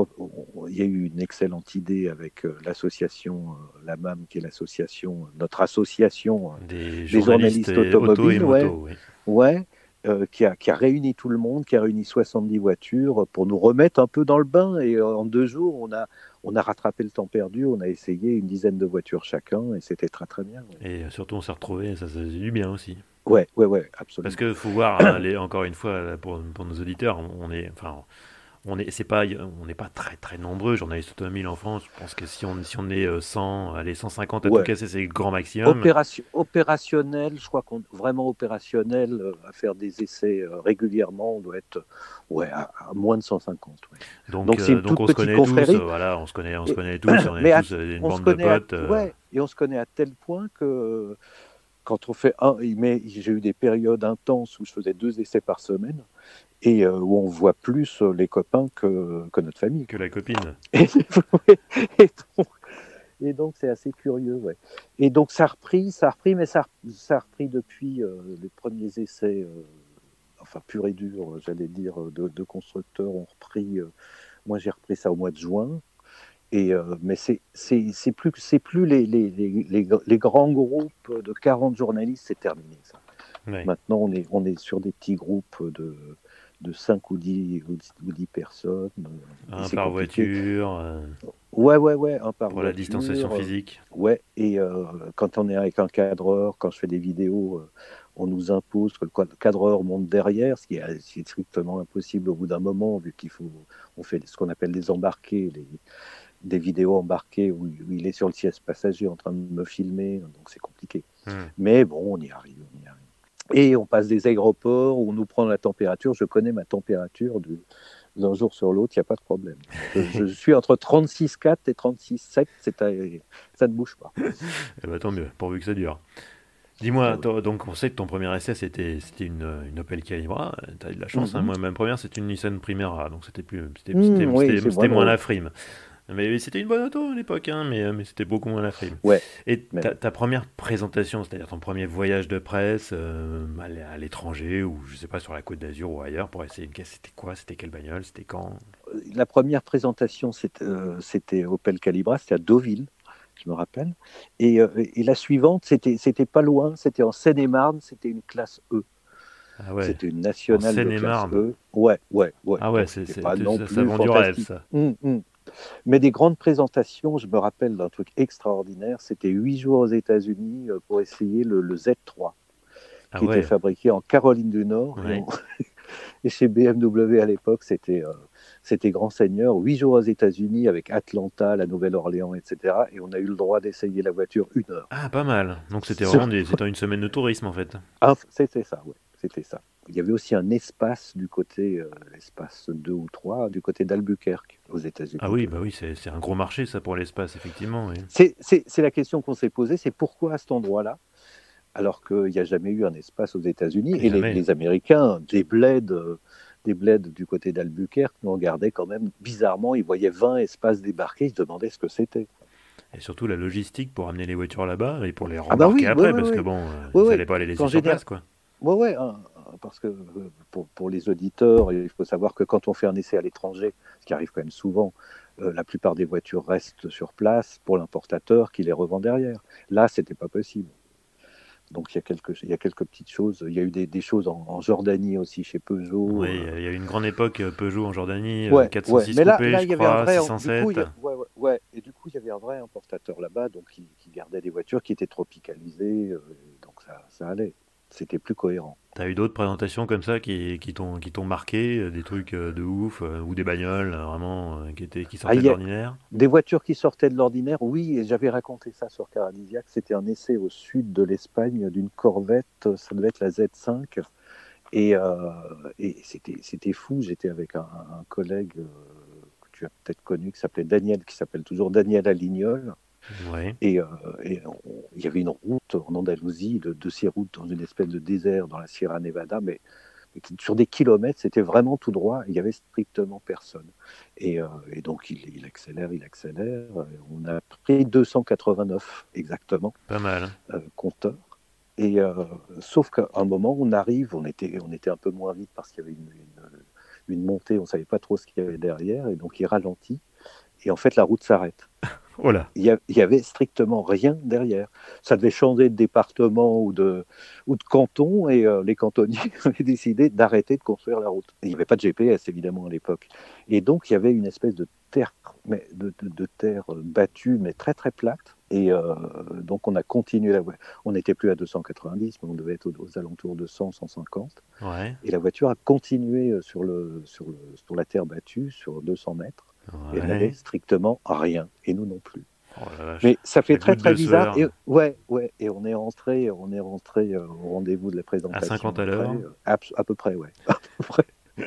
il y a eu une excellente idée avec euh, l'association, euh, la M A M, qui est l'association, notre association euh, des, des journalistes automobiles. Auto et ouais, moto, oui. ouais. Euh, qui, a, qui a réuni tout le monde, qui a réuni soixante-dix voitures pour nous remettre un peu dans le bain. Et euh, en deux jours, on a, on a rattrapé le temps perdu, on a essayé une dizaine de voitures chacun, et c'était très très bien. Ouais. Et surtout, on s'est retrouvés, ça, ça faisait du bien aussi. Ouais, ouais, ouais, absolument. Parce qu'il faut voir, hein, les, encore une fois, pour, pour nos auditeurs, on est... Enfin, on est, c'est pas, on n'est pas très très nombreux journalistes automobiles en France. Je pense que si on, si on est cent, allez cent cinquante à ouais. tout casser, c'est le grand maximum. Opération, opérationnel, je crois qu'on vraiment opérationnel euh, à faire des essais euh, régulièrement, on doit être ouais à, à moins de cent cinquante. Ouais. Donc, donc, c'est euh, donc on se connaît confrérie. tous, euh, voilà, on se connaît, on et, se connaît tous, on est tous à, une on bande de potes. À, euh... Ouais, et on se connaît à tel point que quand on fait un, mais j'ai eu des périodes intenses où je faisais deux essais par semaine. Et euh, où on voit plus les copains que, que notre famille. Que la copine. Et, et, donc, et donc, c'est assez curieux, ouais. Et donc, ça a repris, ça a repris, mais ça, ça a repris depuis euh, les premiers essais, euh, enfin, pur et dur, j'allais dire, de, de constructeurs ont repris. Euh, moi, j'ai repris ça au mois de juin. Et, euh, mais c'est, c'est, c'est plus, c'est plus les, les, les, les, les grands groupes de quarante journalistes, c'est terminé, ça. Ouais. Maintenant, on est, on est sur des petits groupes de... de cinq ou dix, ou dix personnes. Un par compliqué. voiture. Euh... Ouais, ouais, ouais, un par pour voiture. la distanciation physique. Ouais, et euh, quand on est avec un cadreur, quand je fais des vidéos, euh, on nous impose que le cadreur monte derrière, ce qui est, ce qui est strictement impossible au bout d'un moment, vu qu'il faut, on fait ce qu'on appelle des embarqués, les, des vidéos embarquées où, où il est sur le siège passager en train de me filmer, donc c'est compliqué. Hum. Mais bon, on y arrive, on y arrive. Et on passe des aéroports où on nous prend la température. Je connais ma température du, d'un jour sur l'autre, il n'y a pas de problème. Je, je suis entre trente-six virgule quatre et trente-six virgule sept, ça ne bouge pas. Eh ben, tant mieux, pourvu que ça dure. Dis-moi, toi, donc on sait que ton premier essai c'était c'était une, une Opel Calibra, t'as eu de la chance, hein. Mhm. Moi ma première c'était une Nissan Primera, donc c'était plus c'était Mmh, c'était oui, c'était- c'est c'était moi. moins non. la frime. Mais c'était une bonne auto à l'époque, hein, mais, mais c'était beaucoup moins la frime. Ouais, Et mais ta, ta première présentation, c'est-à-dire ton premier voyage de presse euh, à l'é- à l'étranger, ou je sais pas, sur la Côte d'Azur ou ailleurs, pour essayer une caisse, c'était quoi? C'était quelle bagnole? C'était quand? la première présentation, c'était euh, c'était Opel Calibra, c'était à Deauville, je me rappelle. Et, euh, et la suivante, c'était c'était pas loin, c'était en Seine-et-Marne, c'était une classe E. Ah ouais, C'était une en nationale de classe Seine-et-Marne. E. Ouais, ouais, ouais. Ah ouais, Donc c'est, c'était c'est- pas non ça, ça plus vend du rêve, fantastique. ça. Hum, hum. Mais des grandes présentations, je me rappelle d'un truc extraordinaire. C'était huit jours aux États-Unis euh, pour essayer le, le Z trois, Ah qui était ouais, fabriqué en Caroline du Nord. Et, ouais. on- et chez B M W à l'époque, c'était euh, c'était grand seigneur. Huit jours aux États-Unis avec Atlanta, la Nouvelle-Orléans, et cetera. Et on a eu le droit d'essayer la voiture une heure. Ah, pas mal. Donc c'était vraiment Sur- des, c'était une semaine de tourisme en fait. Ah, c'était ça, ouais. C'était ça. Il y avait aussi un espace du côté, euh, espace deux ou trois, du côté d'Albuquerque, aux Ah États-Unis oui, bah toujours. oui, c'est, c'est un gros marché ça pour l'espace, effectivement. Oui. C'est c'est- c'est la question qu'on s'est posée, c'est pourquoi à cet endroit-là, alors qu'il n'y a jamais eu un espace aux États-Unis, et les, Jamais. les Américains, des bleds, euh, des bleds du côté d'Albuquerque, nous regardaient quand même bizarrement, ils voyaient vingt espaces débarqués, ils se demandaient ce que c'était. Et surtout la logistique pour amener les voitures là-bas et pour les Ah bah rembarquer oui, oui, après, oui, parce que oui, bon, euh, oui, il oui. fallait pas les laisser Quand sur général, place, quoi. ouais, ouais, hein, parce que euh, pour, pour les auditeurs, il faut savoir que quand on fait un essai à l'étranger, ce qui arrive quand même souvent, euh, la plupart des voitures restent sur place pour l'importateur qui les revend derrière. Là, c'était pas possible. Donc il y a quelques, il y a quelques petites choses. Il y a eu des, des choses en, en Jordanie aussi chez Peugeot. Oui, il y euh. a il y a eu une grande époque euh, Peugeot en Jordanie, euh, Ouais, ouais. quatre cent six Mais là, coupé, là, je il y avait un crois, vrai. Du coup, il six cent sept. y a- ouais, ouais, ouais. Et du coup, il y avait un vrai importateur là-bas, donc qui, qui gardait des voitures qui étaient tropicalisées. euh, donc ça, ça allait. C'était plus cohérent. T'as eu d'autres présentations comme ça qui, qui t'ont qui t'ont marqué, euh, des trucs euh, de ouf, euh, ou des bagnoles euh, vraiment euh, qui étaient qui Ah, sortaient il de y a l'ordinaire? des voitures qui sortaient de l'ordinaire, oui, et j'avais raconté ça sur Caradisiac. C'était un essai au sud de l'Espagne d'une Corvette, ça devait être la Z cinq. Et, euh, et c'était, c'était fou. J'étais avec un, un collègue euh, que tu as peut-être connu, qui s'appelait Daniel, qui s'appelle toujours Daniel Alignol. Ouais. Et, euh, et on- il y avait une route en Andalousie, de, de ces routes dans une espèce de désert dans la Sierra Nevada, mais, mais qui- sur des kilomètres, c'était vraiment tout droit. Il y avait strictement personne. Et, euh, et donc il, il accélère, il accélère. On a pris deux cent quatre-vingt-neuf exactement, Pas mal, hein. euh, compteur. Et euh, sauf qu'à un moment, on arrive, on était, on était un peu moins vite parce qu'il y avait une, une, une montée, on ne savait pas trop ce qu'il y avait derrière, et donc il ralentit. Et en fait, la route s'arrête. Oh là. Il y, a, il y avait strictement rien derrière. Ça devait changer de département ou de, ou de canton, et euh, les cantonniers avaient décidé d'arrêter de construire la route. Et il n'y avait pas de G P S, évidemment, à l'époque. Et donc, il y avait une espèce de terre, mais de, de, de terre battue, mais très, très plate. Et euh, donc, on a continué la voie. On n'était plus à deux cent quatre-vingt-dix, mais on devait être aux, aux alentours de cent, cent cinquante. Ouais. Et la voiture a continué sur, le, sur, le, sur la terre battue, sur deux cents mètres. Et elle n'avait Ouais. strictement rien, et nous non plus. Oh la vache. Mais ça fait La très goutte très de bizarre. sueur Et ouais, ouais. Et on est rentré, on est rentré euh, au rendez-vous de la à présentation. cinquante à Après, l'heure. euh, à, à peu près, ouais. À peu près.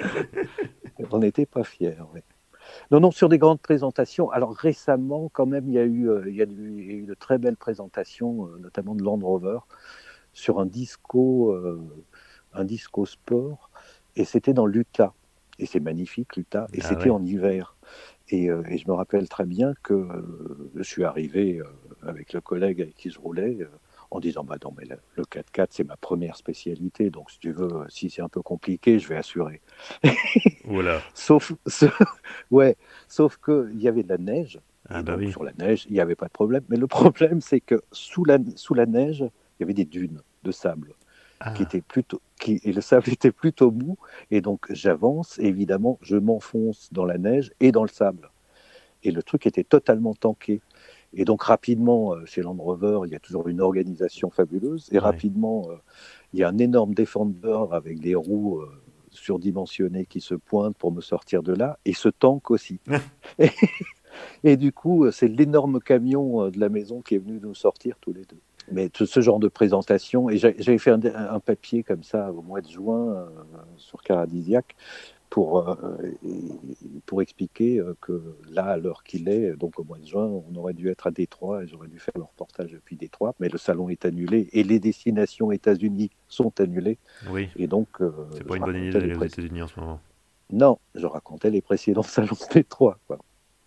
On n'était pas fiers. Ouais. Non, non, sur des grandes présentations. Alors récemment, quand même, il y a eu, euh, il y a eu, il y a eu de très belles présentations, euh, notamment de Land Rover, sur un disco, euh, un disco sport, et c'était dans l'Utah. Et c'est magnifique, l'Utah. Et Ah c'était ouais. en hiver. Et, euh, et je me rappelle très bien que euh, je suis arrivé euh, avec le collègue avec qui je roulais euh, en disant bah non, mais le, le quatre-quatre, c'est ma première spécialité. Donc, si tu veux, euh, si c'est un peu compliqué, je vais assurer. Oh là. Sauf, ce- ouais, sauf qu'il y avait de la neige. Ah Et bah donc, oui. sur la neige, il n'y avait pas de problème. Mais le problème, c'est que sous la, sous la neige, il y avait des dunes de sable qui Ah. était plutôt, qui, et le sable était plutôt mou, et donc j'avance, et évidemment, je m'enfonce dans la neige et dans le sable. Et le truc était totalement tanké. Et donc rapidement, euh, chez Land Rover, il y a toujours une organisation fabuleuse, et Ouais. rapidement, euh, il y a un énorme Defender avec des roues euh, surdimensionnées qui se pointent pour me sortir de là, et ce tank aussi. Et du coup, c'est l'énorme camion de la maison qui est venu nous sortir tous les deux. mais ce, ce genre de présentation, et j'avais fait un, un, papier comme ça au mois de juin euh, sur Caradisiac pour, euh, pour expliquer que là, à l'heure qu'il est, donc au mois de juin, on aurait dû être à Détroit et j'aurais dû faire le reportage depuis Détroit, mais le salon est annulé et les destinations États-Unis sont annulées. Oui. Et donc, euh, c'est pas une bonne idée d'aller aux États-Unis en ce moment. Non, je racontais les précédents salons de Détroit, quoi.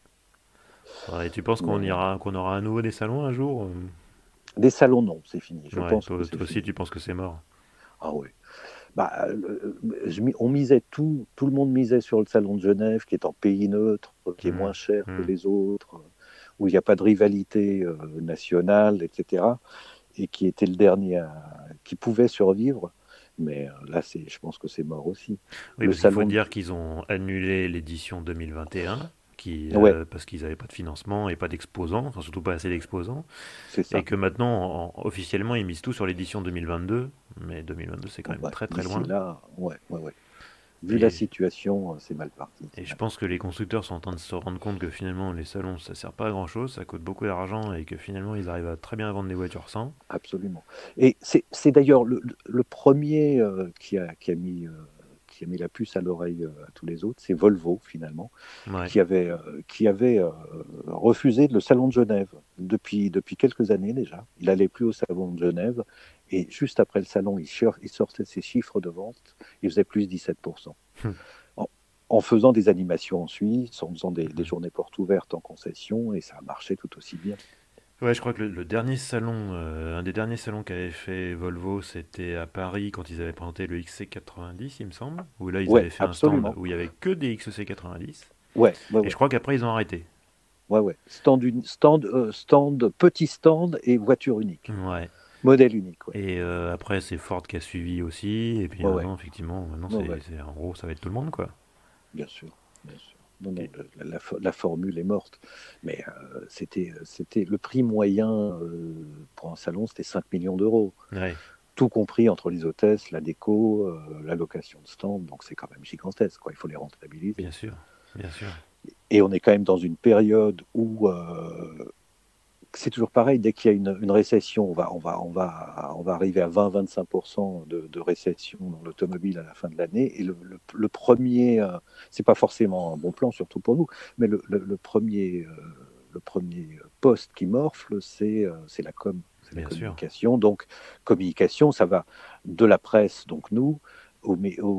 Et tu penses qu'on ira, qu'on aura à nouveau des salons un jour? Des salons, non, c'est fini. Je ouais, pense toi, que toi aussi, fini. tu penses que c'est mort? Ah oui. Bah, je, on misait tout, tout le monde misait sur le salon de Genève, qui est en pays neutre, qui est mmh. moins cher mmh. que les autres, où il n'y a pas de rivalité euh, nationale, et cetera. Et qui était le dernier, à, qui pouvait survivre. Mais euh, là, c'est, je pense que c'est mort aussi. Oui, le parce salon... qu'il faut dire qu'ils ont annulé l'édition deux mille vingt et un. Qui, ouais. euh, parce qu'ils n'avaient pas de financement et pas d'exposants, enfin surtout pas assez d'exposants. C'est ça. Et que maintenant, en, officiellement, ils misent tout sur l'édition deux mille vingt-deux, mais deux mille vingt-deux, c'est quand même bah, très très loin. Là, ouais, ouais, ouais. Vu et, la situation, c'est mal parti. Et je pense que les constructeurs sont en train de se rendre compte que finalement, les salons, ça sert pas à grand chose, ça coûte beaucoup d'argent et que finalement, ils arrivent à très bien vendre des voitures sans. Absolument. Et c'est d'ailleurs le, le premier euh, qui, a, qui a mis... Euh, qui a mis la puce à l'oreille à tous les autres, c'est Volvo finalement, ouais. qui avait, euh, qui avait euh, refusé le salon de Genève depuis, depuis quelques années déjà. Il n'allait plus au salon de Genève et juste après le salon, il, il sortait ses chiffres de vente, il faisait plus dix-sept pour cent. Hum. En, en faisant des animations en Suisse, en faisant des, des journées portes ouvertes en concession, et ça a marché tout aussi bien. Ouais, je crois que le, le dernier salon, euh, un des derniers salons qu'avait fait Volvo, c'était à Paris quand ils avaient présenté le X C quatre-vingt-dix, il me semble. Où là, ils ouais, avaient fait absolument. un stand où il y avait que des X C quatre-vingt-dix. Ouais, ouais, et ouais. je crois qu'après, ils ont arrêté. Ouais, ouais. Stand, stand, euh, stand, petit stand et voiture unique. Ouais. Modèle unique. Ouais. Et euh, après, c'est Ford qui a suivi aussi. Et puis ouais, maintenant, ouais. effectivement, maintenant, ouais, c'est, ouais. en gros, ça va être tout le monde, quoi. Bien sûr, bien sûr. Non, non, la, la, la formule est morte. Mais euh, c'était, c'était le prix moyen euh, pour un salon, c'était cinq millions d'euros. Ouais. Tout compris entre les hôtesses, la déco, euh, la location de stand. Donc c'est quand même gigantesque, quoi. Il faut les rentabiliser. Bien sûr, bien sûr. Et on est quand même dans une période où euh, c'est toujours pareil. Dès qu'il y a une, une récession, on va, on va, on va, on va arriver à vingt à vingt-cinq pour cent de, de récession dans l'automobile à la fin de l'année. Et le, le, le premier, euh, c'est pas forcément un bon plan, surtout pour nous, mais le, le, le premier, euh, le premier poste qui morfle, c'est, euh, c'est la com, c'est la Bien communication. sûr. Donc communication, ça va de la presse, donc nous, au,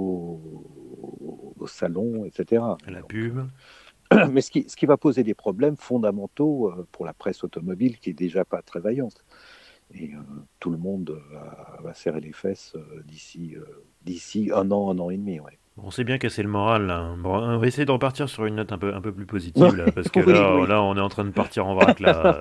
au, au salon, et cetera. La donc, pub. Mais ce qui, ce qui va poser des problèmes fondamentaux euh, pour la presse automobile qui est déjà pas très vaillante. Et euh, tout le monde va, va serrer les fesses euh, d'ici, euh, d'ici un an, un an et demi. Ouais. On sait bien casser le moral. Là. Bon, on va essayer de repartir sur une note un peu, un peu plus positive, là, parce que oui, là, oui. là, on est en train de partir en vrac. Là.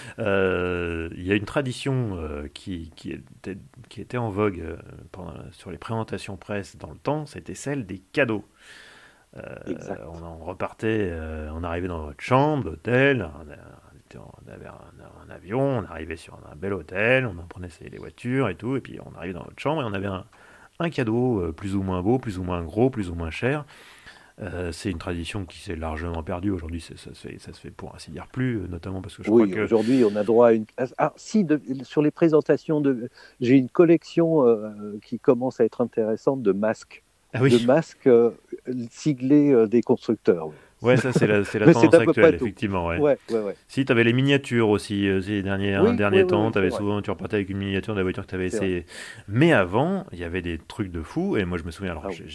Euh, il y a une tradition euh, qui, qui, était, qui était en vogue euh, pendant, sur les présentations presse dans le temps, c'était celle des cadeaux. Euh, on, on repartait, euh, on arrivait dans votre chambre d'hôtel, on, on avait un, un avion, on arrivait sur un, un bel hôtel, on en prenait les voitures et tout, et puis on arrivait dans votre chambre et on avait un, un cadeau euh, plus ou moins beau, plus ou moins gros, plus ou moins cher. Euh, c'est une tradition qui s'est largement perdue aujourd'hui, ça, ça, se fait, ça se fait pour ainsi dire plus, notamment parce que je oui, crois que... aujourd'hui on a droit à une... Ah si, de, sur les présentations, de... j'ai une collection euh, qui commence à être intéressante de masques. Ah oui. De masques euh, siglés euh, des constructeurs. Oui. Ouais, ça c'est la, la tendance actuelle, effectivement. Ouais. Ouais, ouais, ouais. Si, tu avais les miniatures aussi, euh, ces derniers, oui, derniers oui, temps, oui, t'avais souvent, tu repartais avec une miniature de la voiture que tu avais essayé. Vrai. Mais avant, il y avait des trucs de fou, et moi je me souviens, alors ah, oui.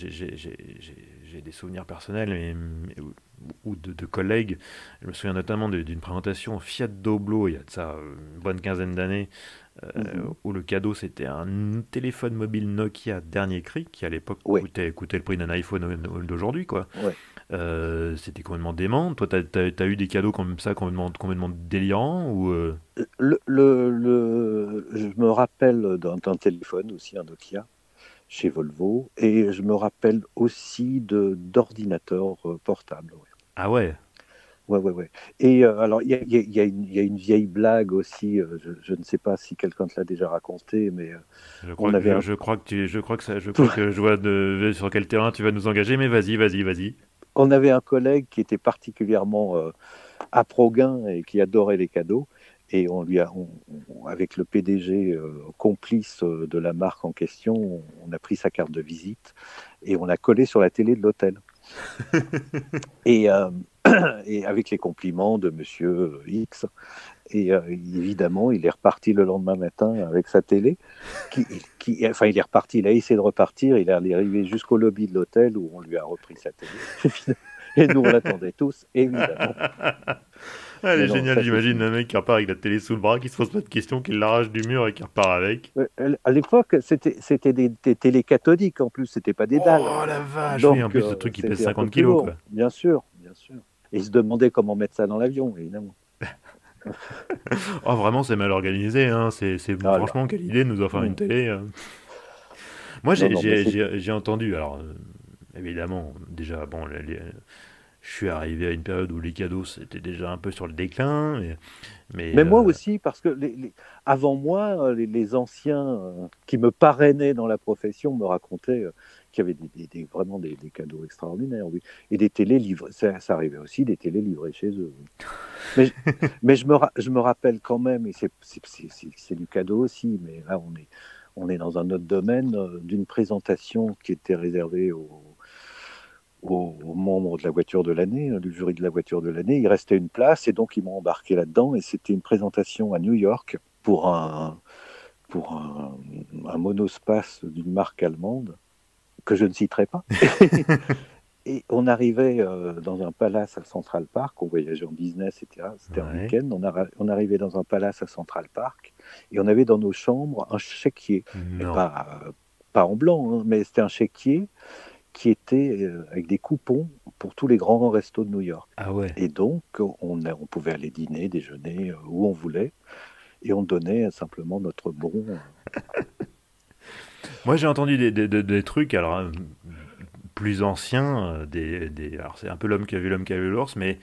j'ai des souvenirs personnels mais, mais, ou, ou de, de collègues, je me souviens notamment d'une présentation Fiat Doblo, il y a de ça une bonne quinzaine d'années, Euh, mmh. où le cadeau c'était un téléphone mobile Nokia dernier cri qui à l'époque ouais. coûtait, coûtait le prix d'un iPhone d'aujourd'hui quoi. Ouais. Euh, c'était complètement dément. Toi t'as, t'as, t'as eu des cadeaux comme ça complètement, complètement délirants ou euh... le, le, le, je me rappelle d'un, d'un téléphone aussi, un Nokia chez Volvo, et je me rappelle aussi de, d'ordinateurs portables. Ouais. Ah ouais. Ouais, ouais, ouais. Et euh, alors, il y a, y, a, y a une vieille blague aussi, euh, je, je ne sais pas si quelqu'un te l'a déjà raconté, mais... Euh, je, crois que, je, un... je crois que tu, je crois que ça, je crois que je vois de, sur quel terrain tu vas nous engager, mais vas-y, vas-y, vas-y. On avait un collègue qui était particulièrement euh, approguin et qui adorait les cadeaux, Et on lui a, on, on, avec le P D G euh, complice de la marque en question, on, on a pris sa carte de visite et on l'a collée sur la télé de l'hôtel. et, euh, et avec les compliments de Monsieur X. Et euh, évidemment, il est reparti le lendemain matin avec sa télé. Qui, qui, enfin, il est reparti, il a essayé de repartir, il est arrivé jusqu'au lobby de l'hôtel où on lui a repris sa télé. Et nous, on l'attendait tous, évidemment. Ah, elle est géniale, j'imagine un mec qui repart avec la télé sous le bras, qui se pose pas de questions, qui l'arrache du mur et qui repart avec. À l'époque, c'était, c'était des, des télés cathodiques en plus, c'était pas des dalles. Oh la vache, donc, oui, en plus ce truc qui pèse cinquante kilos. Quoi. Bien sûr, bien sûr. Et ils se demandaient comment mettre ça dans l'avion, évidemment. Oh, vraiment, c'est mal organisé, hein. C'est, c'est ah, franchement, là. Quelle idée de nous offrir mmh. une télé. Euh. Moi, j'ai, non, non, j'ai, j'ai, j'ai entendu, alors, euh, évidemment, déjà, bon, les, les, je suis arrivé à une période où les cadeaux, c'était déjà un peu sur le déclin. Mais, mais, mais moi euh... aussi, parce que les, les, avant moi, les, les anciens euh, qui me parrainaient dans la profession me racontaient euh, qu'il y avait des, des, des, vraiment des, des cadeaux extraordinaires, oui. Et des télés livrées, ça, ça arrivait aussi, des télés livrées chez eux. Oui. Mais, mais je, me, je me rappelle quand même, et c'est, c'est, c'est, c'est, c'est du cadeau aussi, mais là, on est, on est dans un autre domaine, euh, d'une présentation qui était réservée aux, aux, aux membres de la voiture de l'année, euh, du jury de la voiture de l'année. Il restait une place, et donc ils m'ont embarqué là-dedans, et c'était une présentation à New York pour un, pour un, un monospace d'une marque allemande, que je ne citerai pas. Et on arrivait euh, dans un palace à Central Park, on voyageait en business, et cetera. C'était ouais. un week-end, on, a, on arrivait dans un palace à Central Park, et on avait dans nos chambres un chéquier, pas, pas en blanc, hein, mais c'était un chéquier qui était euh, avec des coupons pour tous les grands restos de New York. Ah ouais. Et donc, on, on pouvait aller dîner, déjeuner, euh, où on voulait, et on donnait simplement notre bon. Euh... Moi, j'ai entendu des, des, des, des trucs, alors... Euh... plus anciens, des, des, alors c'est un peu l'homme qui a vu l'homme qui a vu l'ours, mais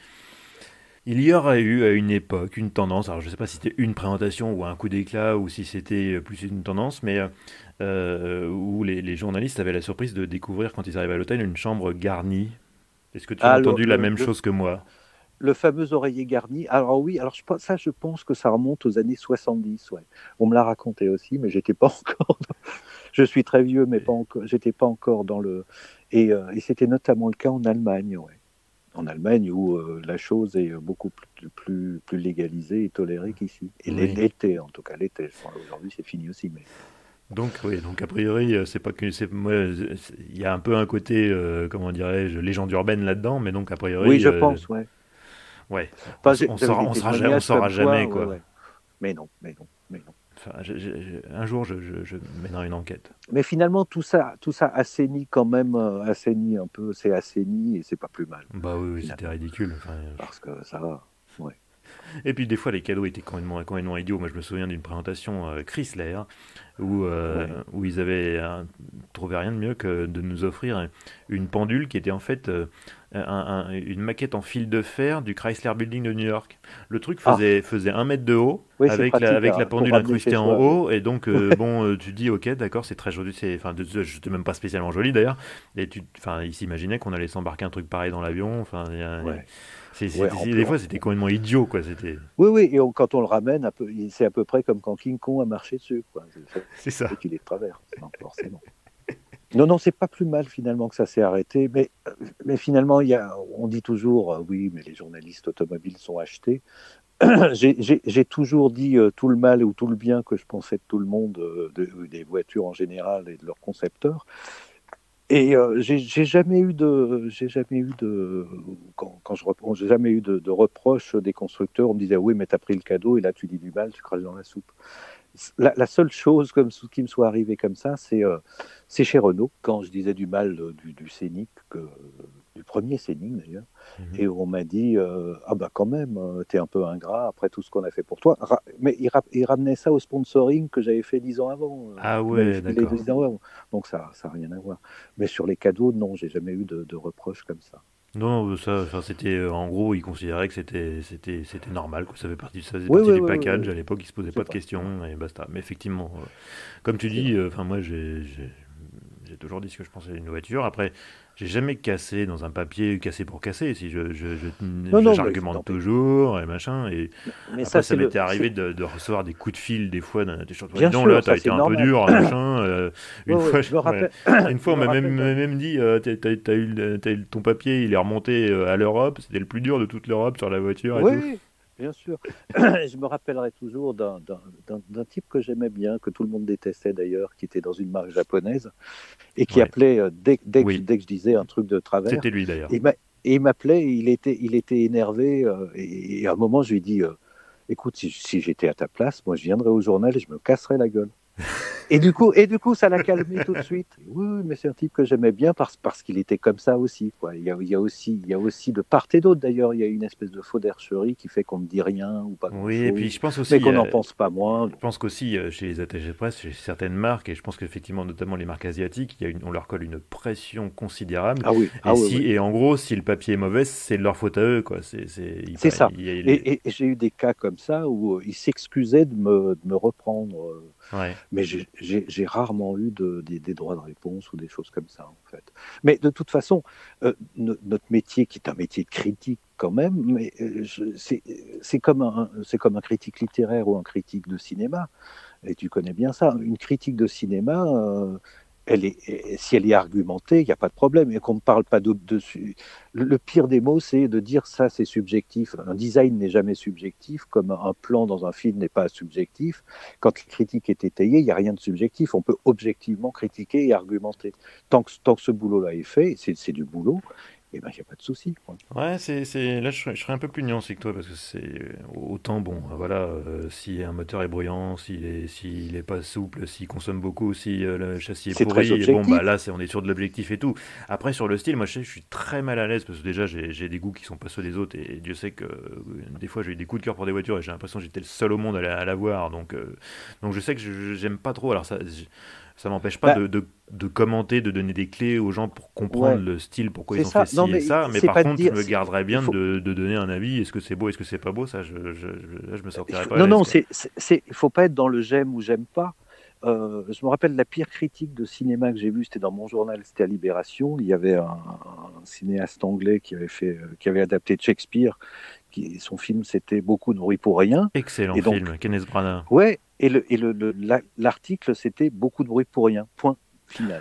il y aurait eu à une époque une tendance, alors je ne sais pas si c'était une présentation ou un coup d'éclat ou si c'était plus une tendance, mais euh, où les, les journalistes avaient la surprise de découvrir quand ils arrivaient à l'hôtel une chambre garnie. Est-ce que tu as ah, entendu le, la même le, chose que moi? Le fameux oreiller garni. Alors oui, alors je, ça je pense que ça remonte aux années soixante-dix. Ouais. On me l'a raconté aussi, mais j'étais pas encore. Dans... Je suis très vieux, mais pas encore. J'étais pas encore dans le. Et, euh, et c'était notamment le cas en Allemagne, ouais. En Allemagne où euh, la chose est beaucoup plus, plus, plus légalisée et tolérée qu'ici. Et oui. l'été, en tout cas l'été. Enfin, aujourd'hui, c'est fini aussi, mais. Donc oui, donc a priori, c'est pas que c'est moi, il y a un peu un côté, euh, comment dirais-je, légende urbaine là-dedans, mais donc a priori. Oui, je euh, pense, ouais. Ouais. Enfin, on, on saura, on saura, on saura jamais, quoi. Ouais, ouais. Mais non, mais non, mais non. Enfin, je, je, un jour, je, je, je mènerai une enquête. Mais finalement, tout ça, tout ça assainit quand même, euh, assainit un peu, c'est assaini et c'est pas plus mal. Bah oui, oui c'était ridicule. Enfin, Parce que ça va, ouais. Et puis des fois, les cadeaux étaient complètement, complètement idiots. Moi, je me souviens d'une présentation euh, Chrysler où, euh, ouais. où ils avaient euh, trouvé rien de mieux que de nous offrir une pendule qui était en fait euh, un, un, une maquette en fil de fer du Chrysler Building de New York. Le truc faisait, ah. faisait un mètre de haut oui, avec, pratique, la, avec la pendule incrustée en haut. Et donc, euh, bon, euh, tu dis, ok, d'accord, c'est très joli. C'est, enfin, c'était même pas spécialement joli d'ailleurs. Et tu, enfin, ils s'imaginaient qu'on allait s'embarquer un truc pareil dans l'avion. Enfin, il y a, ouais. C'est, c'est, ouais, c'est, des fois, c'était complètement idiot, quoi. C'était... Oui, oui, et on, quand on le ramène, peu, c'est à peu près comme quand King Kong a marché dessus, quoi. C'est, c'est ça. C'est qu'il est de travers, non, forcément. Non, non, c'est pas plus mal, finalement, que ça s'est arrêté. Mais, mais finalement, il y a, on dit toujours, euh, oui, mais les journalistes automobiles sont achetés. j'ai, j'ai, j'ai toujours dit euh, tout le mal ou tout le bien que je pensais de tout le monde, euh, de, des voitures en général et de leurs concepteurs. Et euh, j'ai, j'ai jamais eu de, j'ai jamais eu de, quand, quand je reprends, j'ai jamais eu de, de reproches des constructeurs. On me disait oui, mais t'as pris le cadeau et là tu dis du mal, tu craches dans la soupe. La, la seule chose comme qui me soit arrivée comme ça, c'est, euh, c'est chez Renault quand je disais du mal du, du Scénic, que, du premier Scénic d'ailleurs, mmh. et on m'a dit euh, ah bah quand même, t'es un peu ingrat après tout ce qu'on a fait pour toi. Ra- mais il, ra- il ramenait ça au sponsoring que j'avais fait dix ans avant. Ah ouais, d'accord. dix ans avant. Donc ça, ça n'a rien à voir. Mais sur les cadeaux, non, j'ai jamais eu de, de reproches comme ça. Non, ça, enfin, c'était en gros, ils considéraient que c'était, c'était, c'était normal, que ça fait partie, ça faisait oui, partie oui, du oui, package. Oui, oui. À l'époque, ils se posaient C'est pas de pas. questions et basta. Mais effectivement, euh, comme tu dis, enfin euh, moi, j'ai, j'ai, j'ai toujours dit ce que je pensais d'une voiture. Après, J'ai jamais cassé dans un papier, cassé pour casser. Si je, je, je- Non, je- non, mais, j'argumente non, mais, toujours et machin. Et mais après, ça, ça c'est le. m'était arrivé c'est- de, de recevoir des coups de fil des fois. D'un- Des choses. Dis Bien donc là, sûr, t'as ça, été c'est un peu normal. dur, machin. Euh, Oui, une oui, fois, je me ouais, rappelle, une je fois, on me m'a même, rappelle d'un. m'a même dit, euh, t'as, t'as- t'as eu, le- t'as eu ton papier, il est remonté euh, à l'Europe. C'était le plus dur de toute l'Europe sur la voiture et tout. Oui, bien sûr. Je me rappellerai toujours d'un d'un- d'un- d'un type que j'aimais bien, que tout le monde détestait d'ailleurs, qui était dans une marque japonaise et qui Ouais, appelait euh, dès, dès que, je- oui, dès que je disais un truc de travers. c'était lui d'ailleurs. Et il m'a- et il m'appelait, il était, il était énervé. euh, et, et à un moment, je lui ai dit euh, écoute, si, si j'étais à ta place, moi, je viendrais au journal et je me casserais la gueule. Et du coup, et du coup, ça l'a calmé tout de suite. Oui, oui, mais c'est un type que j'aimais bien parce, parce qu'il était comme ça aussi, quoi. Il y a, il y a aussi, il y a aussi de part et d'autre d'ailleurs, il y a une espèce de faux d'hercherie qui fait qu'on ne dit rien ou pas Oui, et puis grand-chose, je pense mais aussi, qu'on n'en euh, pense pas moins. je pense qu'aussi euh, chez les attachés de presse, chez certaines marques, et je pense qu'effectivement, notamment les marques asiatiques, il y a une- on leur colle une pression considérable. Ah oui, Et ah oui, oui. si, et en gros, si le papier est mauvais, c'est de leur faute à eux, quoi. C'est, c'est, il, C'est pa- ça. il y a- il- Et, et- et j'ai eu des cas comme ça où euh, il s'excusait de me, de me reprendre. euh, ouais. Mais j'ai j'ai- j'ai rarement eu de, des, des droits de réponse ou des choses comme ça, en fait. Mais de toute façon, euh, no- notre métier, qui est un métier de critique quand même, mais euh, je- c'est c'est comme un, c'est comme un critique littéraire ou un critique de cinéma. Et tu connais bien ça. Une critique de cinéma, euh, elle est, si elle est argumentée, il n'y a pas de problème. Et qu'on ne parle pas de, dessus. Le, le pire des mots, c'est de dire ça, c'est subjectif. Un design n'est jamais subjectif, comme un plan dans un film n'est pas subjectif. Quand la critique est étayée, il n'y a rien de subjectif. On peut objectivement critiquer et argumenter. Tant que, tant que ce boulot-là est fait, c'est c'est du boulot, eh ben, il n'y a pas de souci, quoi. Ouais, c'est, c'est, là, je serais, je serais un peu plus nuancé que toi, parce que c'est autant, bon, voilà, euh, si un moteur est bruyant, s'il est, s'il est pas souple, s'il consomme beaucoup, si euh, le châssis est C'est très pourri, et bon, bah objectif. là, c'est, on est sur de l'objectif et tout. Après, sur le style, moi, je sais, je suis très mal à l'aise, parce que déjà, j'ai, j'ai des goûts qui sont pas ceux des autres, et Dieu sait que euh, des fois, j'ai eu des coups de cœur pour des voitures, et j'ai l'impression que j'étais le seul au monde à la, à la voir, donc, euh, donc je sais que je- j'aime pas trop, alors ça, ça m'empêche pas Bah, de, de, de commenter, de donner des clés aux gens pour comprendre ouais, le style, pourquoi c'est ils ont fait ça. Non, ci et mais ça. Mais c'est par pas de contre, je dire. me c'est- garderais Il bien faut, de, de donner un avis. Est-ce que c'est beau, est-ce que c'est pas beau? Ça, je, je, je- là, je me sentirais pas à Non, l'aise, non, quoi. c'est, c'est, c'est- il faut pas être dans le j'aime ou j'aime pas. Euh, je me rappelle la pire critique de cinéma que j'ai vue, c'était dans mon journal, c'était à Libération. Il y avait un, un cinéaste anglais qui avait fait, euh, qui avait adapté Shakespeare. Qui, son film, c'était Beaucoup de bruit pour rien. Excellent Et donc, film, Kenneth Branagh. ouais. Et le, et le, le- la- l'article, c'était Beaucoup de bruit pour rien. Point final.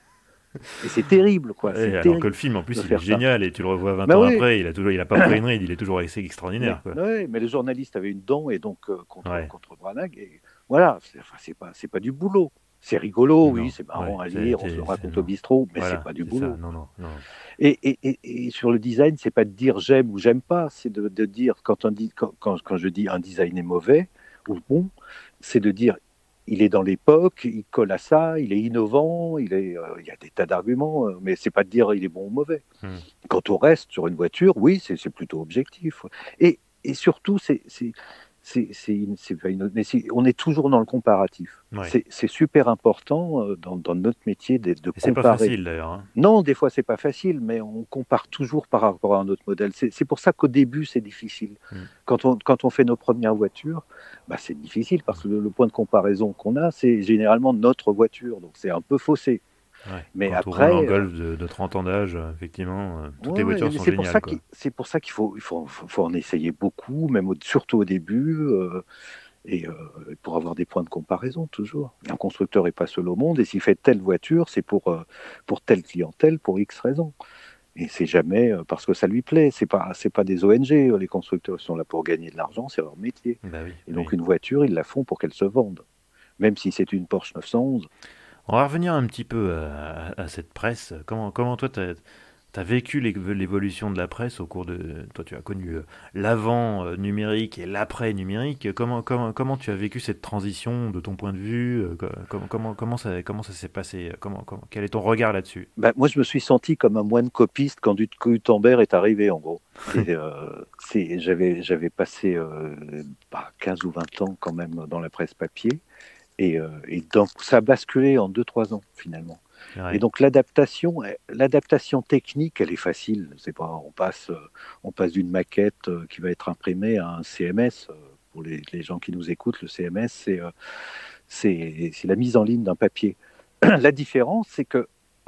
Et c'est terrible, quoi. Ouais, C'est alors que terrible le film, en de plus, il est faire ça. génial et tu le revois vingt Mais ans oui, après, il a toujours, il a pas pris une ride, il est toujours assez mais, extraordinaire, quoi. ouais, mais le journaliste avait une dent et donc euh, contre, Ouais, contre Branagh. Et voilà, c'est enfin, c'est pas, c'est pas du boulot. C'est rigolo, oui, non, c'est ouais, marrant à c'est, lire, on se le c'est- c'est- raconte au non. bistrot, mais c'est Voilà, pas du c'est ça, boulot. non, non, non. Et, et, et, et sur le design, c'est pas de dire j'aime ou j'aime pas, c'est de, de dire quand, on dit, quand, quand, quand je dis un design est mauvais ou bon, c'est de dire il est dans l'époque, il colle à ça, il est innovant, il est, euh, il y a des tas d'arguments, euh, mais c'est pas de dire il est bon ou mauvais. Hmm. Quand on reste sur une voiture, oui, c'est c'est plutôt objectif. Et, et surtout, c'est c'est- c'est- c'est une- c'est pas une- mais c'est- on est toujours dans le comparatif. Ouais. C'est c'est super important euh, dans, dans notre métier de, de Et c'est pas comparer. facile, d'ailleurs, hein. Non, des fois, c'est pas facile, mais on compare toujours par rapport à un autre modèle. C'est c'est pour ça qu'au début, c'est difficile. Hmm. Quand on, quand on fait nos premières voitures, bah, c'est difficile parce que le, le point de comparaison qu'on a, c'est généralement notre voiture. Donc, c'est un peu faussé. Ouais. Mais Quand on roule en après, euh, Golf de, de trente ans d'âge, euh, effectivement, euh, toutes ouais, les ouais, voitures mais sont c'est pour géniales, ça quoi. qu'il c'est pour ça qu'il faut, il faut, faut, faut en essayer beaucoup, même au- surtout au début, euh, et euh, pour avoir des points de comparaison toujours. Un constructeur n'est pas seul au monde, et s'il fait telle voiture, c'est pour, euh, pour telle clientèle, pour X raisons. Et c'est jamais euh, parce que ça lui plaît. C'est pas, c'est pas des O N G. Les constructeurs sont là pour gagner de l'argent, c'est leur métier. Bah oui, Et donc oui. une voiture, ils la font pour qu'elle se vende, même si c'est une Porsche neuf cent onze. On va revenir un petit peu à, à- à cette presse. Comment, comment toi, tu as vécu l'é- l'évolution de la presse au cours de... Toi, tu as connu euh, l'avant euh, numérique et l'après numérique. Comment, comment, comment tu as vécu cette transition de ton point de vue? euh, co- Comment, comment, comment ça, comment ça s'est passé? Comment, comment- quel est ton regard là-dessus? Ben, moi, je me suis senti comme un moine copiste quand du Gutenberg est arrivé, en gros. C'est, euh, c'est- j'avais, j'avais passé euh, bah, quinze ou vingt ans quand même dans la presse papier. Et, euh, et donc, ça a basculé en deux trois ans, finalement. Et Ouais. donc, l'adaptation, euh, l'adaptation technique, elle est facile. C'est pas, on passe, euh, on passe d'une maquette euh, qui va être imprimée à un C M S. euh, Pour les, les gens qui nous écoutent, le C M S, c'est, euh, c'est, c'est la mise en ligne d'un papier. La différence, c'est que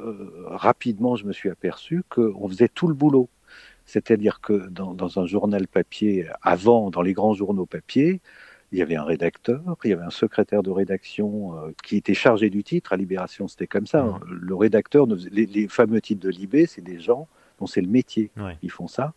euh, rapidement, je me suis aperçu qu'on faisait tout le boulot. C'est-à-dire que dans, dans un journal papier, avant, dans les grands journaux papier, il y avait un rédacteur, il y avait un secrétaire de rédaction euh, qui était chargé du titre. À Libération, c'était comme ça. Hein. Le rédacteur, les, les fameux titres de Libé, c'est des gens dont c'est le métier. Ouais. Ils font ça.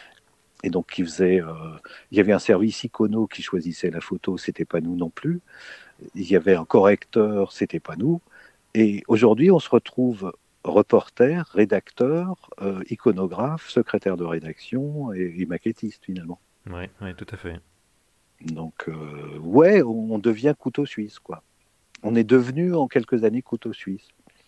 Et donc, ils faisaient, euh, il y avait un service icono qui choisissait la photo, c'était pas nous non plus. Il y avait un correcteur, c'était pas nous. Et aujourd'hui, on se retrouve reporter, rédacteur, euh, iconographe, secrétaire de rédaction et, et maquettiste finalement. Oui, ouais, tout à fait. Donc, euh, ouais, on devient couteau suisse, quoi. On est devenu en quelques années couteau suisse.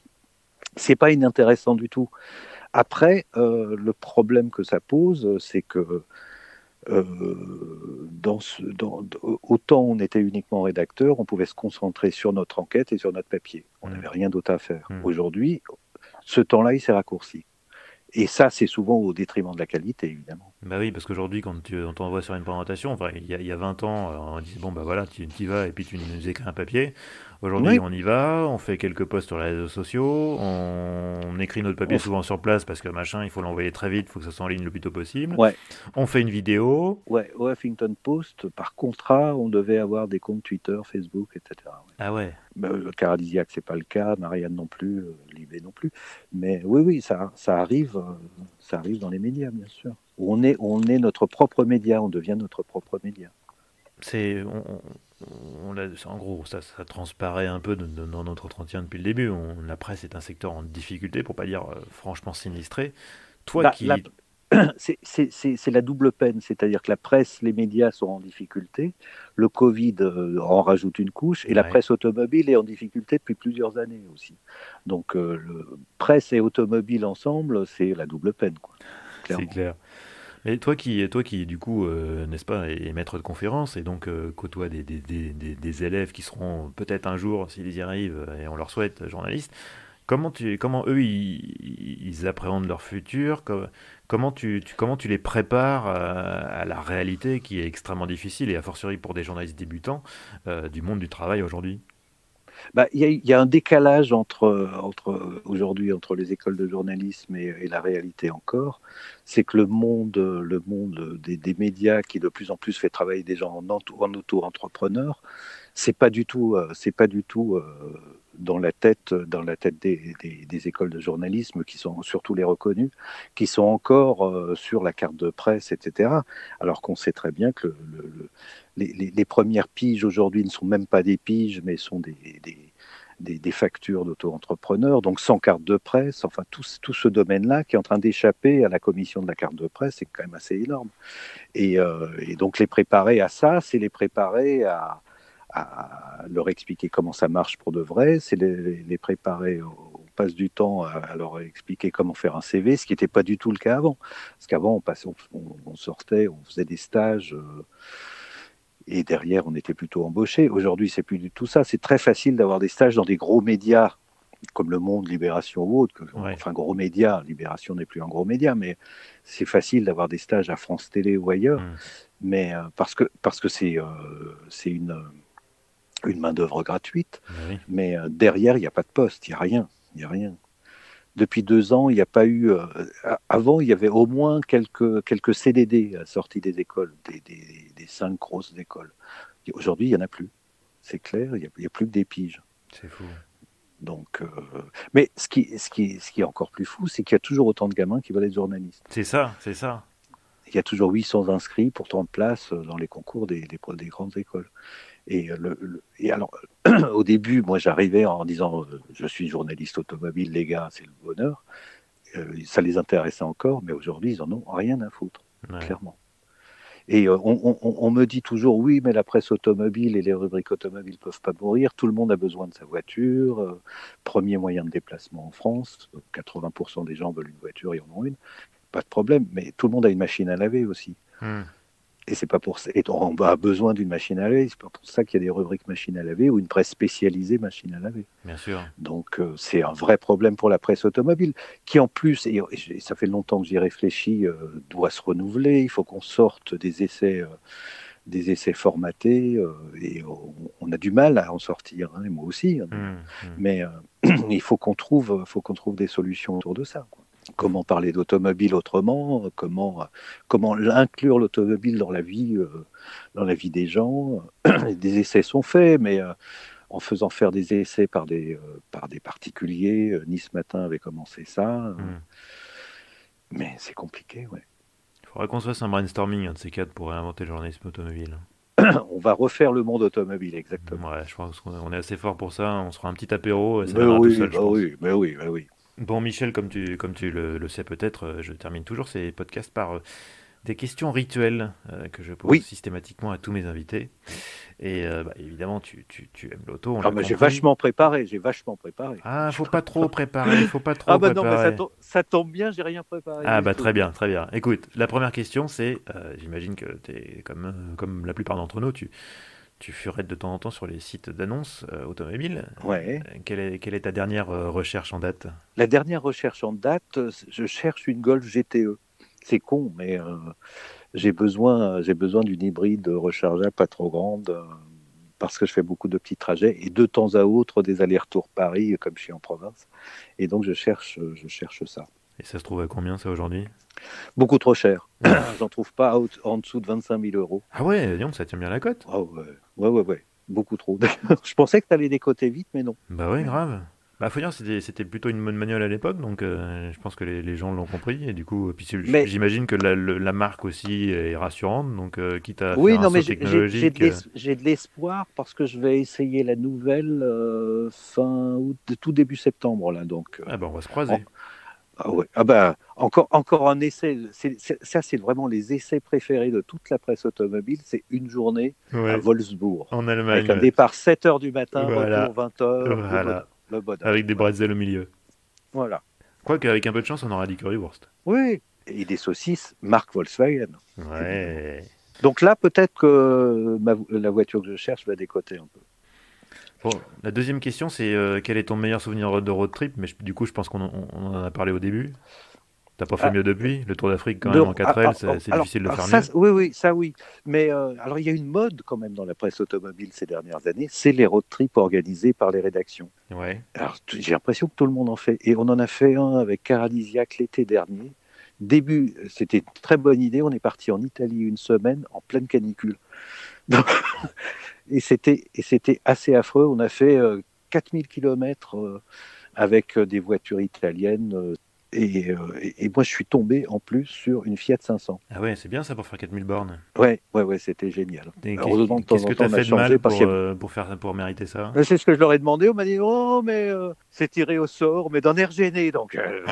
C'est pas inintéressant du tout. Après, euh, le problème que ça pose, c'est que euh, dans ce, dans, autant on était uniquement rédacteur, on pouvait se concentrer sur notre enquête et sur notre papier. On n'avait mmh. rien d'autre à faire. Mmh. Aujourd'hui, ce temps-là, il s'est raccourci. Et ça, c'est souvent au détriment de la qualité, évidemment. Bah oui, parce qu'aujourd'hui, quand tu, on t'envoie sur une présentation, enfin, il y, a, il y a vingt ans, on disait, bon, bah voilà, tu y vas et puis tu nous écris un papier. Aujourd'hui, oui. on y va, on fait quelques posts sur les réseaux sociaux, on, on écrit notre papier on souvent sur place parce que machin, il faut l'envoyer très vite, il faut que ça soit en ligne le plus tôt possible. Ouais. On fait une vidéo. Ouais, au Huffington Post, par contrat, on devait avoir des comptes Twitter, Facebook, et cetera. Ouais. Ah ouais. Bah, Caradisiac, c'est pas le cas, Marianne non plus, euh, Libé non plus. Mais oui, oui, ça, ça arrive, euh, ça arrive dans les médias, bien sûr. On est, on est notre propre média, on devient notre propre média. C'est, on, on, on, en gros, ça, ça transparaît un peu de, de, dans notre entretien depuis le début. On, la presse est un secteur en difficulté, pour pas dire euh, franchement sinistré. Toi bah, qui... La... C'est la double peine, c'est-à-dire que la presse, les médias sont en difficulté, le Covid euh, en rajoute une couche, et ouais. la presse automobile est en difficulté depuis plusieurs années aussi. Donc, euh, le, presse et automobile ensemble, c'est la double peine, quoi. C'est clair. Et toi qui, toi qui du coup, euh, n'est-ce pas, est maître de conférence et donc euh, côtoie des, des, des, des élèves qui seront peut-être un jour, s'ils y arrivent, et on leur souhaite, journalistes, comment, tu, comment eux, ils, ils appréhendent leur futur? Comment tu, tu, comment tu les prépares à, à la réalité qui est extrêmement difficile, et a fortiori pour des journalistes débutants, euh, du monde du travail aujourd'hui? Bah, y, y a un décalage entre, entre aujourd'hui entre les écoles de journalisme et, et la réalité encore. C'est que le monde, le monde des, des médias qui de plus en plus fait travailler des gens en, en auto-entrepreneurs, c'est pas du tout, c'est pas du tout euh, dans la tête, dans la tête des, des, des écoles de journalisme qui sont surtout les reconnus, qui sont encore euh, sur la carte de presse, et cetera. Alors qu'on sait très bien que le, le, le, les, les, les premières piges aujourd'hui ne sont même pas des piges, mais sont des, des, des, des factures d'auto-entrepreneurs, donc sans carte de presse. Enfin, tout, tout ce domaine-là qui est en train d'échapper à la commission de la carte de presse, c'est quand même assez énorme. Et, euh, et donc les préparer à ça, c'est les préparer à à leur expliquer comment ça marche pour de vrai, c'est les, les préparer, on passe du temps à leur expliquer comment faire un C V, ce qui n'était pas du tout le cas avant. Parce qu'avant, on, passait, on, on sortait, on faisait des stages, euh, et derrière, on était plutôt embauché. Aujourd'hui, c'est plus du tout ça. C'est très facile d'avoir des stages dans des gros médias, comme Le Monde, Libération ou autre. Ouais. Enfin, gros médias, Libération n'est plus un gros média, mais c'est facile d'avoir des stages à France Télé ou ailleurs, mmh. mais euh, parce que parce que c'est euh, c'est une une main-d'œuvre gratuite, oui. mais euh, derrière, il n'y a pas de poste, il n'y a rien, il n'y a rien. Depuis deux ans, il n'y a pas eu... Euh, avant, il y avait au moins quelques, quelques C D D à sortie des écoles, des, des, des cinq grosses écoles. Aujourd'hui, il n'y en a plus. C'est clair, il n'y a, a plus que des piges. C'est fou. Donc, euh, mais ce qui, ce, qui, ce qui est encore plus fou, c'est qu'il y a toujours autant de gamins qui veulent être journalistes. C'est ça, c'est ça. Il y a toujours huit cents inscrits pour trente places dans les concours des, des, des grandes écoles. Et, le, le, et alors, au début, moi, j'arrivais en disant euh, je suis journaliste automobile, les gars, c'est le bonheur. Euh, ça les intéressait encore, mais aujourd'hui, ils en ont rien à foutre, ouais. clairement. Et euh, on, on, on me dit toujours oui, mais la presse automobile et les rubriques automobiles ne peuvent pas mourir. Tout le monde a besoin de sa voiture. Euh, premier moyen de déplacement en France. quatre-vingts pour cent des gens veulent une voiture, ils en ont une. Pas de problème, mais tout le monde a une machine à laver aussi. Hum. Et c'est pas pour ça. Et on a besoin d'une machine à laver. C'est pas pour ça qu'il y a des rubriques machine à laver ou une presse spécialisée machine à laver. Bien sûr. Donc euh, c'est un vrai problème pour la presse automobile, qui en plus, et, et ça fait longtemps que j'y réfléchis, euh, doit se renouveler. Il faut qu'on sorte des essais, euh, des essais formatés, euh, et on, on a du mal à en sortir. Hein, et moi aussi. Hein, mmh, mmh. Mais euh, il faut qu'on trouve, faut qu'on trouve des solutions autour de ça, quoi. Comment parler d'automobile autrement, comment, comment inclure l'automobile dans la vie, euh, dans la vie des gens. Des essais sont faits, mais euh, en faisant faire des essais par des, euh, par des particuliers, euh, Nice Matin avait commencé ça, euh, Mm. mais c'est compliqué, ouais. Il faudrait qu'on se fasse un brainstorming, un de ces quatre, pour réinventer le journalisme automobile. On va refaire le monde automobile, exactement. Ouais, je pense qu'on on est assez fort pour ça. On se fera un petit apéro et ça Mais viendra tout oui, seul, je bah pense. oui, mais oui, mais oui. Bon, Michel, comme tu, comme tu le, le sais peut-être, euh, je termine toujours ces podcasts par euh, des questions rituelles euh, que je pose Oui. systématiquement à tous mes invités. Et euh, bah, évidemment, tu, tu, tu aimes l'auto, on Ah l'a bah j'ai compris. vachement préparé, j'ai vachement préparé. Ah, faut pas trop préparer, faut pas trop Ah bah non, mais ça, préparer. tombe, ça tombe bien, j'ai rien préparé Ah du bah tout. très bien, très bien. Écoute, la première question c'est, euh, j'imagine que tu es comme, euh, comme la plupart d'entre nous, tu, tu furettes de temps en temps sur les sites d'annonces euh, automobiles. Ouais. Euh, quelle est, quelle est ta dernière euh, recherche en date? La dernière recherche en date, euh, je cherche une Golf G T E. C'est con, mais euh, j'ai besoin, j'ai besoin d'une hybride rechargeable pas trop grande euh, parce que je fais beaucoup de petits trajets et de temps à autre des allers-retours Paris, comme je suis en province. Et donc je cherche, je cherche ça. Et ça se trouve à combien ça aujourd'hui? Beaucoup trop cher. J'en trouve pas au- en dessous de vingt-cinq mille euros. Ah ouais, dis donc, ça tient bien la cote. Oh ouais, ouais, ouais, ouais. Beaucoup trop. Je pensais que tu allais décoter vite, mais non. Bah ouais, grave. Bah faut dire, c'était, c'était plutôt une bonne manuelle à l'époque, donc euh, je pense que les, les gens l'ont compris. Et du coup, puis c'est- Mais j'imagine que la, le- la marque aussi est rassurante, donc euh, quitte à oui, faire un non, mais saut j'ai j'ai- j'ai de technologique. euh, l'es- j'ai de l'espoir parce que je vais essayer la nouvelle euh, fin août, tout début septembre là. Donc, euh, Ah bah on va se en- croiser. ah ouais, ah bah, encore, encore un essai. C'est- c'est- ça, c'est vraiment les essais préférés de toute la presse automobile. C'est une journée à Ouais, Wolfsburg en avec Allemagne, un ouais. départ sept heures du matin, Voilà, retour vingt heures, le voilà. bonheur, le bonheur. Avec des Voilà. bretzels au milieu. Voilà. Quoique, avec un peu de chance, on aura du currywurst. Oui, et des saucisses marque Volkswagen, évidemment. Ouais. Donc là, peut-être que ma- la voiture que je cherche va décoter un peu. Bon, la deuxième question, c'est euh, quel est ton meilleur souvenir de road trip? Mais je- du coup, je pense qu'on en, on en a parlé au début. T'as pas fait Ah, mieux depuis? Le Tour d'Afrique, quand de- même, en ah, quatre L, ah, c'est oh, c'est alors, difficile de alors faire ça, mieux. c- oui, oui, ça oui. Mais euh, alors il y a une mode quand même dans la presse automobile ces dernières années, c'est les road trips organisés par les rédactions. Ouais. Alors t- j'ai l'impression que tout le monde en fait. Et on en a fait un avec Caradisiac l'été dernier. Début, c'était une très bonne idée. On est parti en Italie une semaine en pleine canicule. Donc, et c'était et c'était assez affreux. On a fait euh, quatre mille kilomètres euh, avec euh, des voitures italiennes. euh, et, euh, et, et moi, je suis tombé en plus sur une Fiat cinq cents. Ah ouais, c'est bien ça pour faire quatre mille bornes. Ouais, ouais, ouais, c'était génial. Et qu'est- Heureusement, de temps Qu'est-ce en que temps, t'as on a fait de changé mal parce pour, que euh, pour faire, pour mériter ça? c'est ce que je leur ai demandé. On m'a dit, oh, mais euh, c'est tiré au sort, mais d'un air gêné. Donc, euh,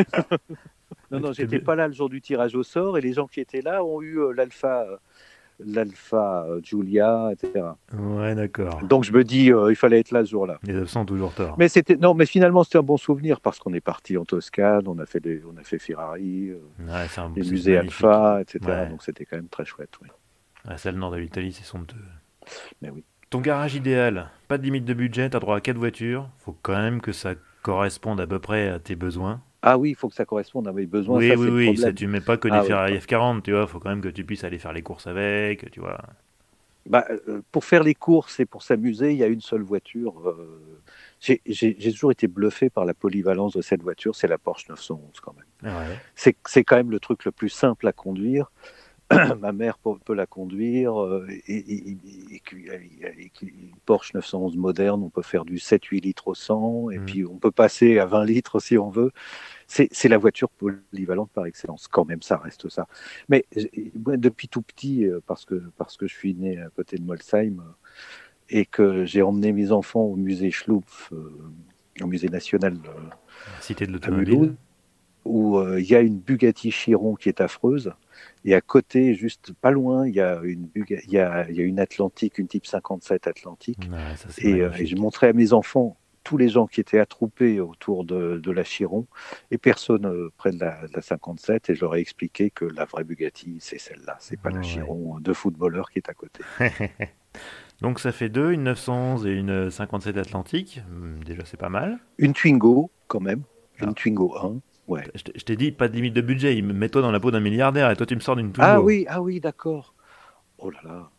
non, non, Tu t'es j'étais bien- pas là le jour du tirage au sort et les gens qui étaient là ont eu euh, l'Alpha, euh, l'Alpha euh, Giulia, et cetera. Ouais, d'accord. Donc, je me dis, euh, il fallait être là ce jour-là. Les absents ont toujours tort. Mais c'était non, mais finalement c'était un bon souvenir parce qu'on est parti en Toscane, on a fait des, on a fait Ferrari, euh, Ouais, c'est un les c'est musées magnifique. Alpha, et cetera. Ouais. Donc c'était quand même très chouette. Oui. Ouais, ça, le nord de l'Italie, c'est somptueux. Mais oui. Ton garage idéal, pas de limite de budget, t'as droit à quatre voitures. Faut quand même que ça corresponde à peu près à tes besoins. Ah oui, il faut que ça corresponde à mes besoins. Oui, Ça oui, c'est le oui, ça, problème. tu mets pas que des Ah oui. Ferrari F quarante, tu vois. Faut quand même que tu puisses aller faire les courses avec, tu vois. Bah, euh, pour faire les courses et pour s'amuser, il y a une seule voiture. euh, J'ai j'ai- j'ai toujours été bluffé par la polyvalence de cette voiture. C'est la Porsche neuf cent onze quand même. Ouais. C'est c'est quand même le truc le plus simple à conduire. Ma mère peut, peut la conduire euh, et, et, et, et puis, avec une Porsche neuf cent onze moderne, on peut faire du sept huit litres au cent et Mhm. puis on peut passer à vingt litres si on veut. C'est c'est la voiture polyvalente par excellence. Quand même, ça reste ça. Mais j'ai- moi, depuis tout petit, euh, parce que, parce que je suis né à côté de Molsheim euh, et que j'ai emmené mes enfants au musée Schlumpf, euh, au musée national euh, Cité de à l'automobile. Mulhouse, où euh, il y a une Bugatti Chiron qui est affreuse. Et à côté, juste pas loin, il y a une, Buga- il y a, il y a une Atlantique, une Type cinquante-sept Atlantique. Ouais, ça c'est Et, euh, et magnifique. je montrais à mes enfants tous les gens qui étaient attroupés autour de, de la Chiron et personne euh, près de la, de la cinquante-sept. Et je leur ai expliqué que la vraie Bugatti, c'est celle-là. C'est pas la Ouais. Chiron de footballeur qui est à côté. Donc ça fait deux, une neuf cent onze et une cinquante-sept Atlantique. Hum, Déjà c'est pas mal. Une Twingo, quand même. Une Ah. Twingo un. Ouais. Je t'ai je t'ai dit pas de limite de budget. Mets-toi dans la peau d'un milliardaire et toi tu me sors d'une Twingo. Ah oui, ah oui, d'accord. Oh là là.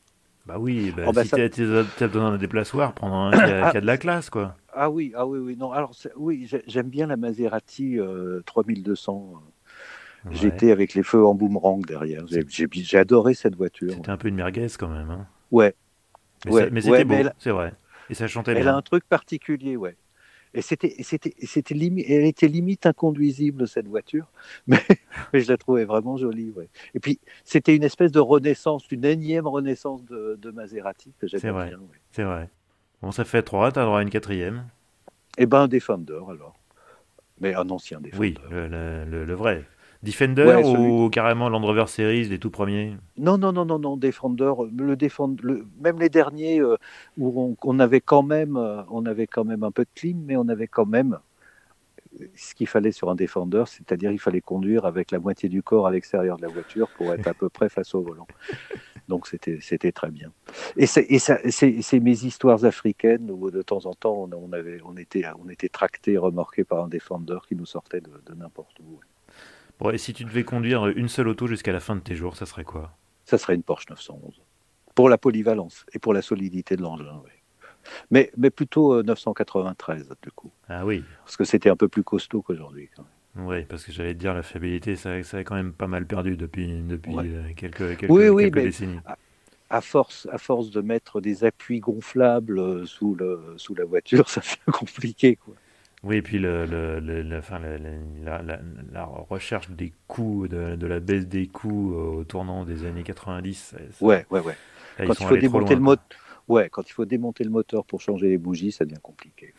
Bah oui, bah, oh, bah, si ça... tu as besoin d'un déplaçoir, prendre un qui a, ah, qui a de la classe, quoi. Ah oui, ah oui, oui, non. Alors oui, j'aime bien la Maserati euh, trois mille deux cents. Ouais. J'étais avec les feux en boomerang derrière. J'ai adoré cette voiture. C'était ouais. un peu une merguez quand même. Hein. Ouais. Mais, ouais. mais c'était ouais, beau, elle... c'est vrai. Et ça chantait elle bien. Elle a un truc particulier, ouais. Et c'était, c'était, c'était limite, elle était limite inconduisible cette voiture, mais, mais je la trouvais vraiment jolie, ouais. Et puis c'était une espèce de renaissance, une énième renaissance de, de Maserati que j'aimais bien. Ouais. C'est vrai. Bon, ça fait trois, t'as droit à une quatrième. Eh ben un Defender alors, mais un ancien Defender. Oui, le, le, le, le vrai. Defender ouais, ou celui... carrément Land Rover Series, les tout premiers? Non, non, non, non, non, Defender, le Defender, le, même les derniers euh, où on, on avait quand même, euh, on avait quand même un peu de clim, mais on avait quand même ce qu'il fallait sur un Defender, c'est-à-dire il fallait conduire avec la moitié du corps à l'extérieur de la voiture pour être à peu près face au volant. Donc c'était, c'était très bien. Et, c'est, et ça, c'est, c'est mes histoires africaines où de temps en temps on, on, avait, on, était, on était tractés, remorqués par un Defender qui nous sortait de, de n'importe où. Bon, et si tu devais conduire une seule auto jusqu'à la fin de tes jours, ça serait quoi? Ça serait une Porsche neuf cent onze. Pour la polyvalence et pour la solidité de l'engin, oui. Mais, mais plutôt euh, neuf cent quatre-vingt-treize, du coup. Ah oui. Parce que c'était un peu plus costaud qu'aujourd'hui, quand même. Oui, parce que j'allais te dire, la fiabilité, ça, ça a quand même pas mal perdu depuis, depuis ouais. euh, quelques, quelques, oui, oui, quelques mais décennies. À, à, force, à force de mettre des appuis gonflables sous, le, sous la voiture, ça devient compliqué, quoi. Oui, et puis le, le, le, le, enfin, le, la, la, la recherche des coûts, de, de la baisse des coûts au tournant des années quatre-vingt-dix. Ça, ouais, ouais, ouais. Là, quand, il faut démonter le moteur, ouais, quand il faut démonter le moteur pour changer les bougies, ça devient compliqué.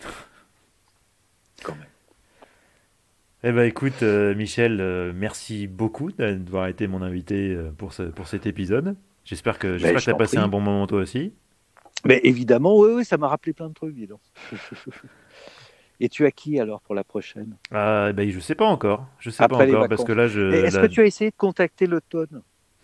Quand même. Eh ben, écoute, euh, Michel, euh, merci beaucoup d'avoir été mon invité pour, ce, pour cet épisode. J'espère que, j'espère que tu as passé prie. un bon moment toi aussi. Mais évidemment, oui, oui, ça m'a rappelé plein de trucs, dis donc. Et tu as qui alors pour la prochaine? Ah, ben, je sais pas encore. Je sais Après pas encore parce que là, je. Et est-ce là... que tu as essayé de contacter l'automne?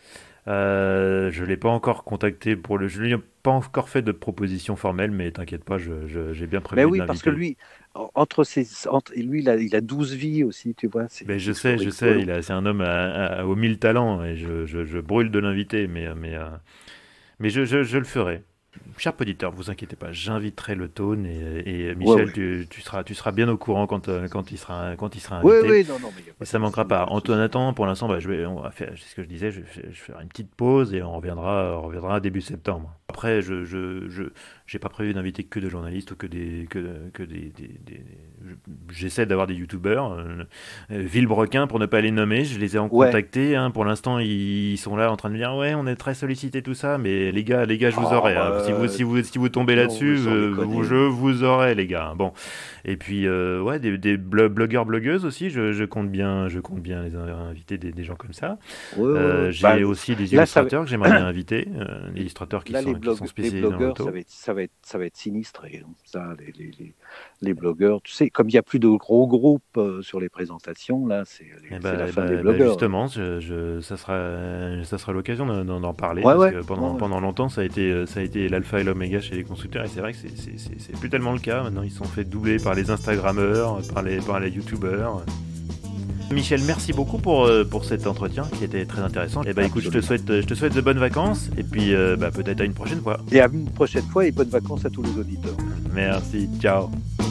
Euh, je ne l'ai pas encore contacté pour le. Je lui ai pas encore fait de proposition formelle, mais t'inquiète pas, je, je, j'ai bien prévu. Mais oui, de parce que lui, entre ses, entre, lui, il a, il a douze vies aussi, tu vois. C'est, mais je sais, je sais, il a, c'est un homme à, à, aux mille talents et je, je, je brûle de l'inviter, mais, mais, euh, mais je, je, je le ferai. Cher auditeur, vous inquiétez pas, j'inviterai le Tone et, et Michel, ouais, ouais. Tu, tu, seras, tu seras bien au courant quand, quand, il, sera, quand il sera invité. Oui, oui, non, non, mais y a pas et ça ne manquera pas. En attendant, pour l'instant, bah, je vais, on va faire, c'est ce que je disais, je, je, je ferai une petite pause et on reviendra, on reviendra début septembre. Après, je je, je, j'ai pas prévu d'inviter que des journalistes ou que des... Que, que des, des, des j'essaie d'avoir des youtubeurs. Euh, Villebrequin, pour ne pas les nommer, je les ai en ouais. contacté. Hein, pour l'instant, ils sont là en train de me dire « Ouais, on est très sollicités, tout ça, mais les gars, les gars je vous oh, aurai. Hein. Si, vous, si, vous, si vous tombez non, là-dessus, euh, vous, je vous aurai, les gars. » Bon. Et puis, euh, ouais, des, des blogueurs, blogueuses aussi, je, je, compte bien, je compte bien les inviter, des, des gens comme ça. Ouais, euh, j'ai bah, aussi des illustrateurs là, que j'aimerais bien inviter, euh, des illustrateurs qui, là, sont, blog, qui sont spécialisés les blogueurs, dans l'auto. Ça va être, ça va être, ça va être sinistré. Hein. Ça, les, les, les, les blogueurs, tu sais, comme il n'y a plus de gros groupes euh, sur les présentations, là, c'est, les, bah, c'est la fin bah, des blogueurs. Bah justement, je, je, ça sera, ça sera l'occasion d'en, d'en parler, ouais, parce ouais, que pendant, ouais, pendant longtemps, ça a été, ça a été l'alpha et l'oméga chez les constructeurs, et c'est vrai que c'est, c'est, c'est, c'est plus tellement le cas. Maintenant, ils se sont fait doubler par les Instagrammeurs, par les, par les YouTubeurs. Michel, merci beaucoup pour, pour cet entretien qui était très intéressant. Et bah écoute, je te souhaite, je te souhaite de bonnes vacances et puis euh, bah, peut-être à une prochaine fois. Et à une prochaine fois et bonnes vacances à tous les auditeurs. Merci, ciao.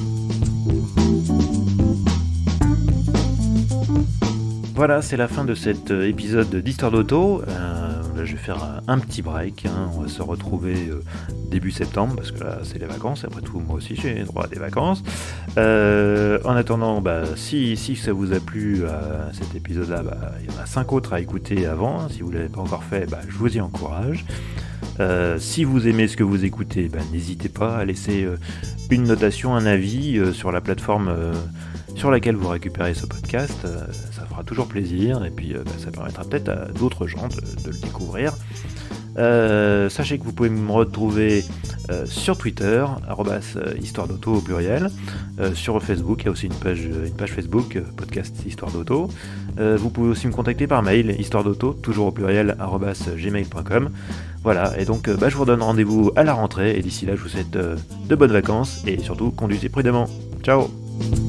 Voilà, c'est la fin de cet épisode d'Histoire d'Auto. Euh, là, je vais faire un, un petit break. Hein. On va se retrouver euh, début septembre, parce que là, c'est les vacances. Après tout, moi aussi, j'ai droit à des vacances. Euh, en attendant, bah, si, si ça vous a plu, euh, cet épisode-là, bah, il y en a cinq autres à écouter avant. Si vous ne l'avez pas encore fait, bah, je vous y encourage. Euh, si vous aimez ce que vous écoutez, bah, n'hésitez pas à laisser euh, une notation, un avis euh, sur la plateforme euh, sur laquelle vous récupérez ce podcast. Euh, ça fera toujours plaisir et puis euh, bah, ça permettra peut-être à d'autres gens de, de le découvrir. Euh, sachez que vous pouvez me retrouver euh, sur Twitter, arobase histoire d'auto au pluriel, euh, sur Facebook, il y a aussi une page, une page Facebook, euh, podcast Histoire d'auto. Euh, vous pouvez aussi me contacter par mail, histoire d'auto, toujours au pluriel, arobase gmail point com. Voilà, et donc euh, bah, je vous donne rendez-vous à la rentrée, et d'ici là je vous souhaite euh, de bonnes vacances, et surtout conduisez prudemment. Ciao!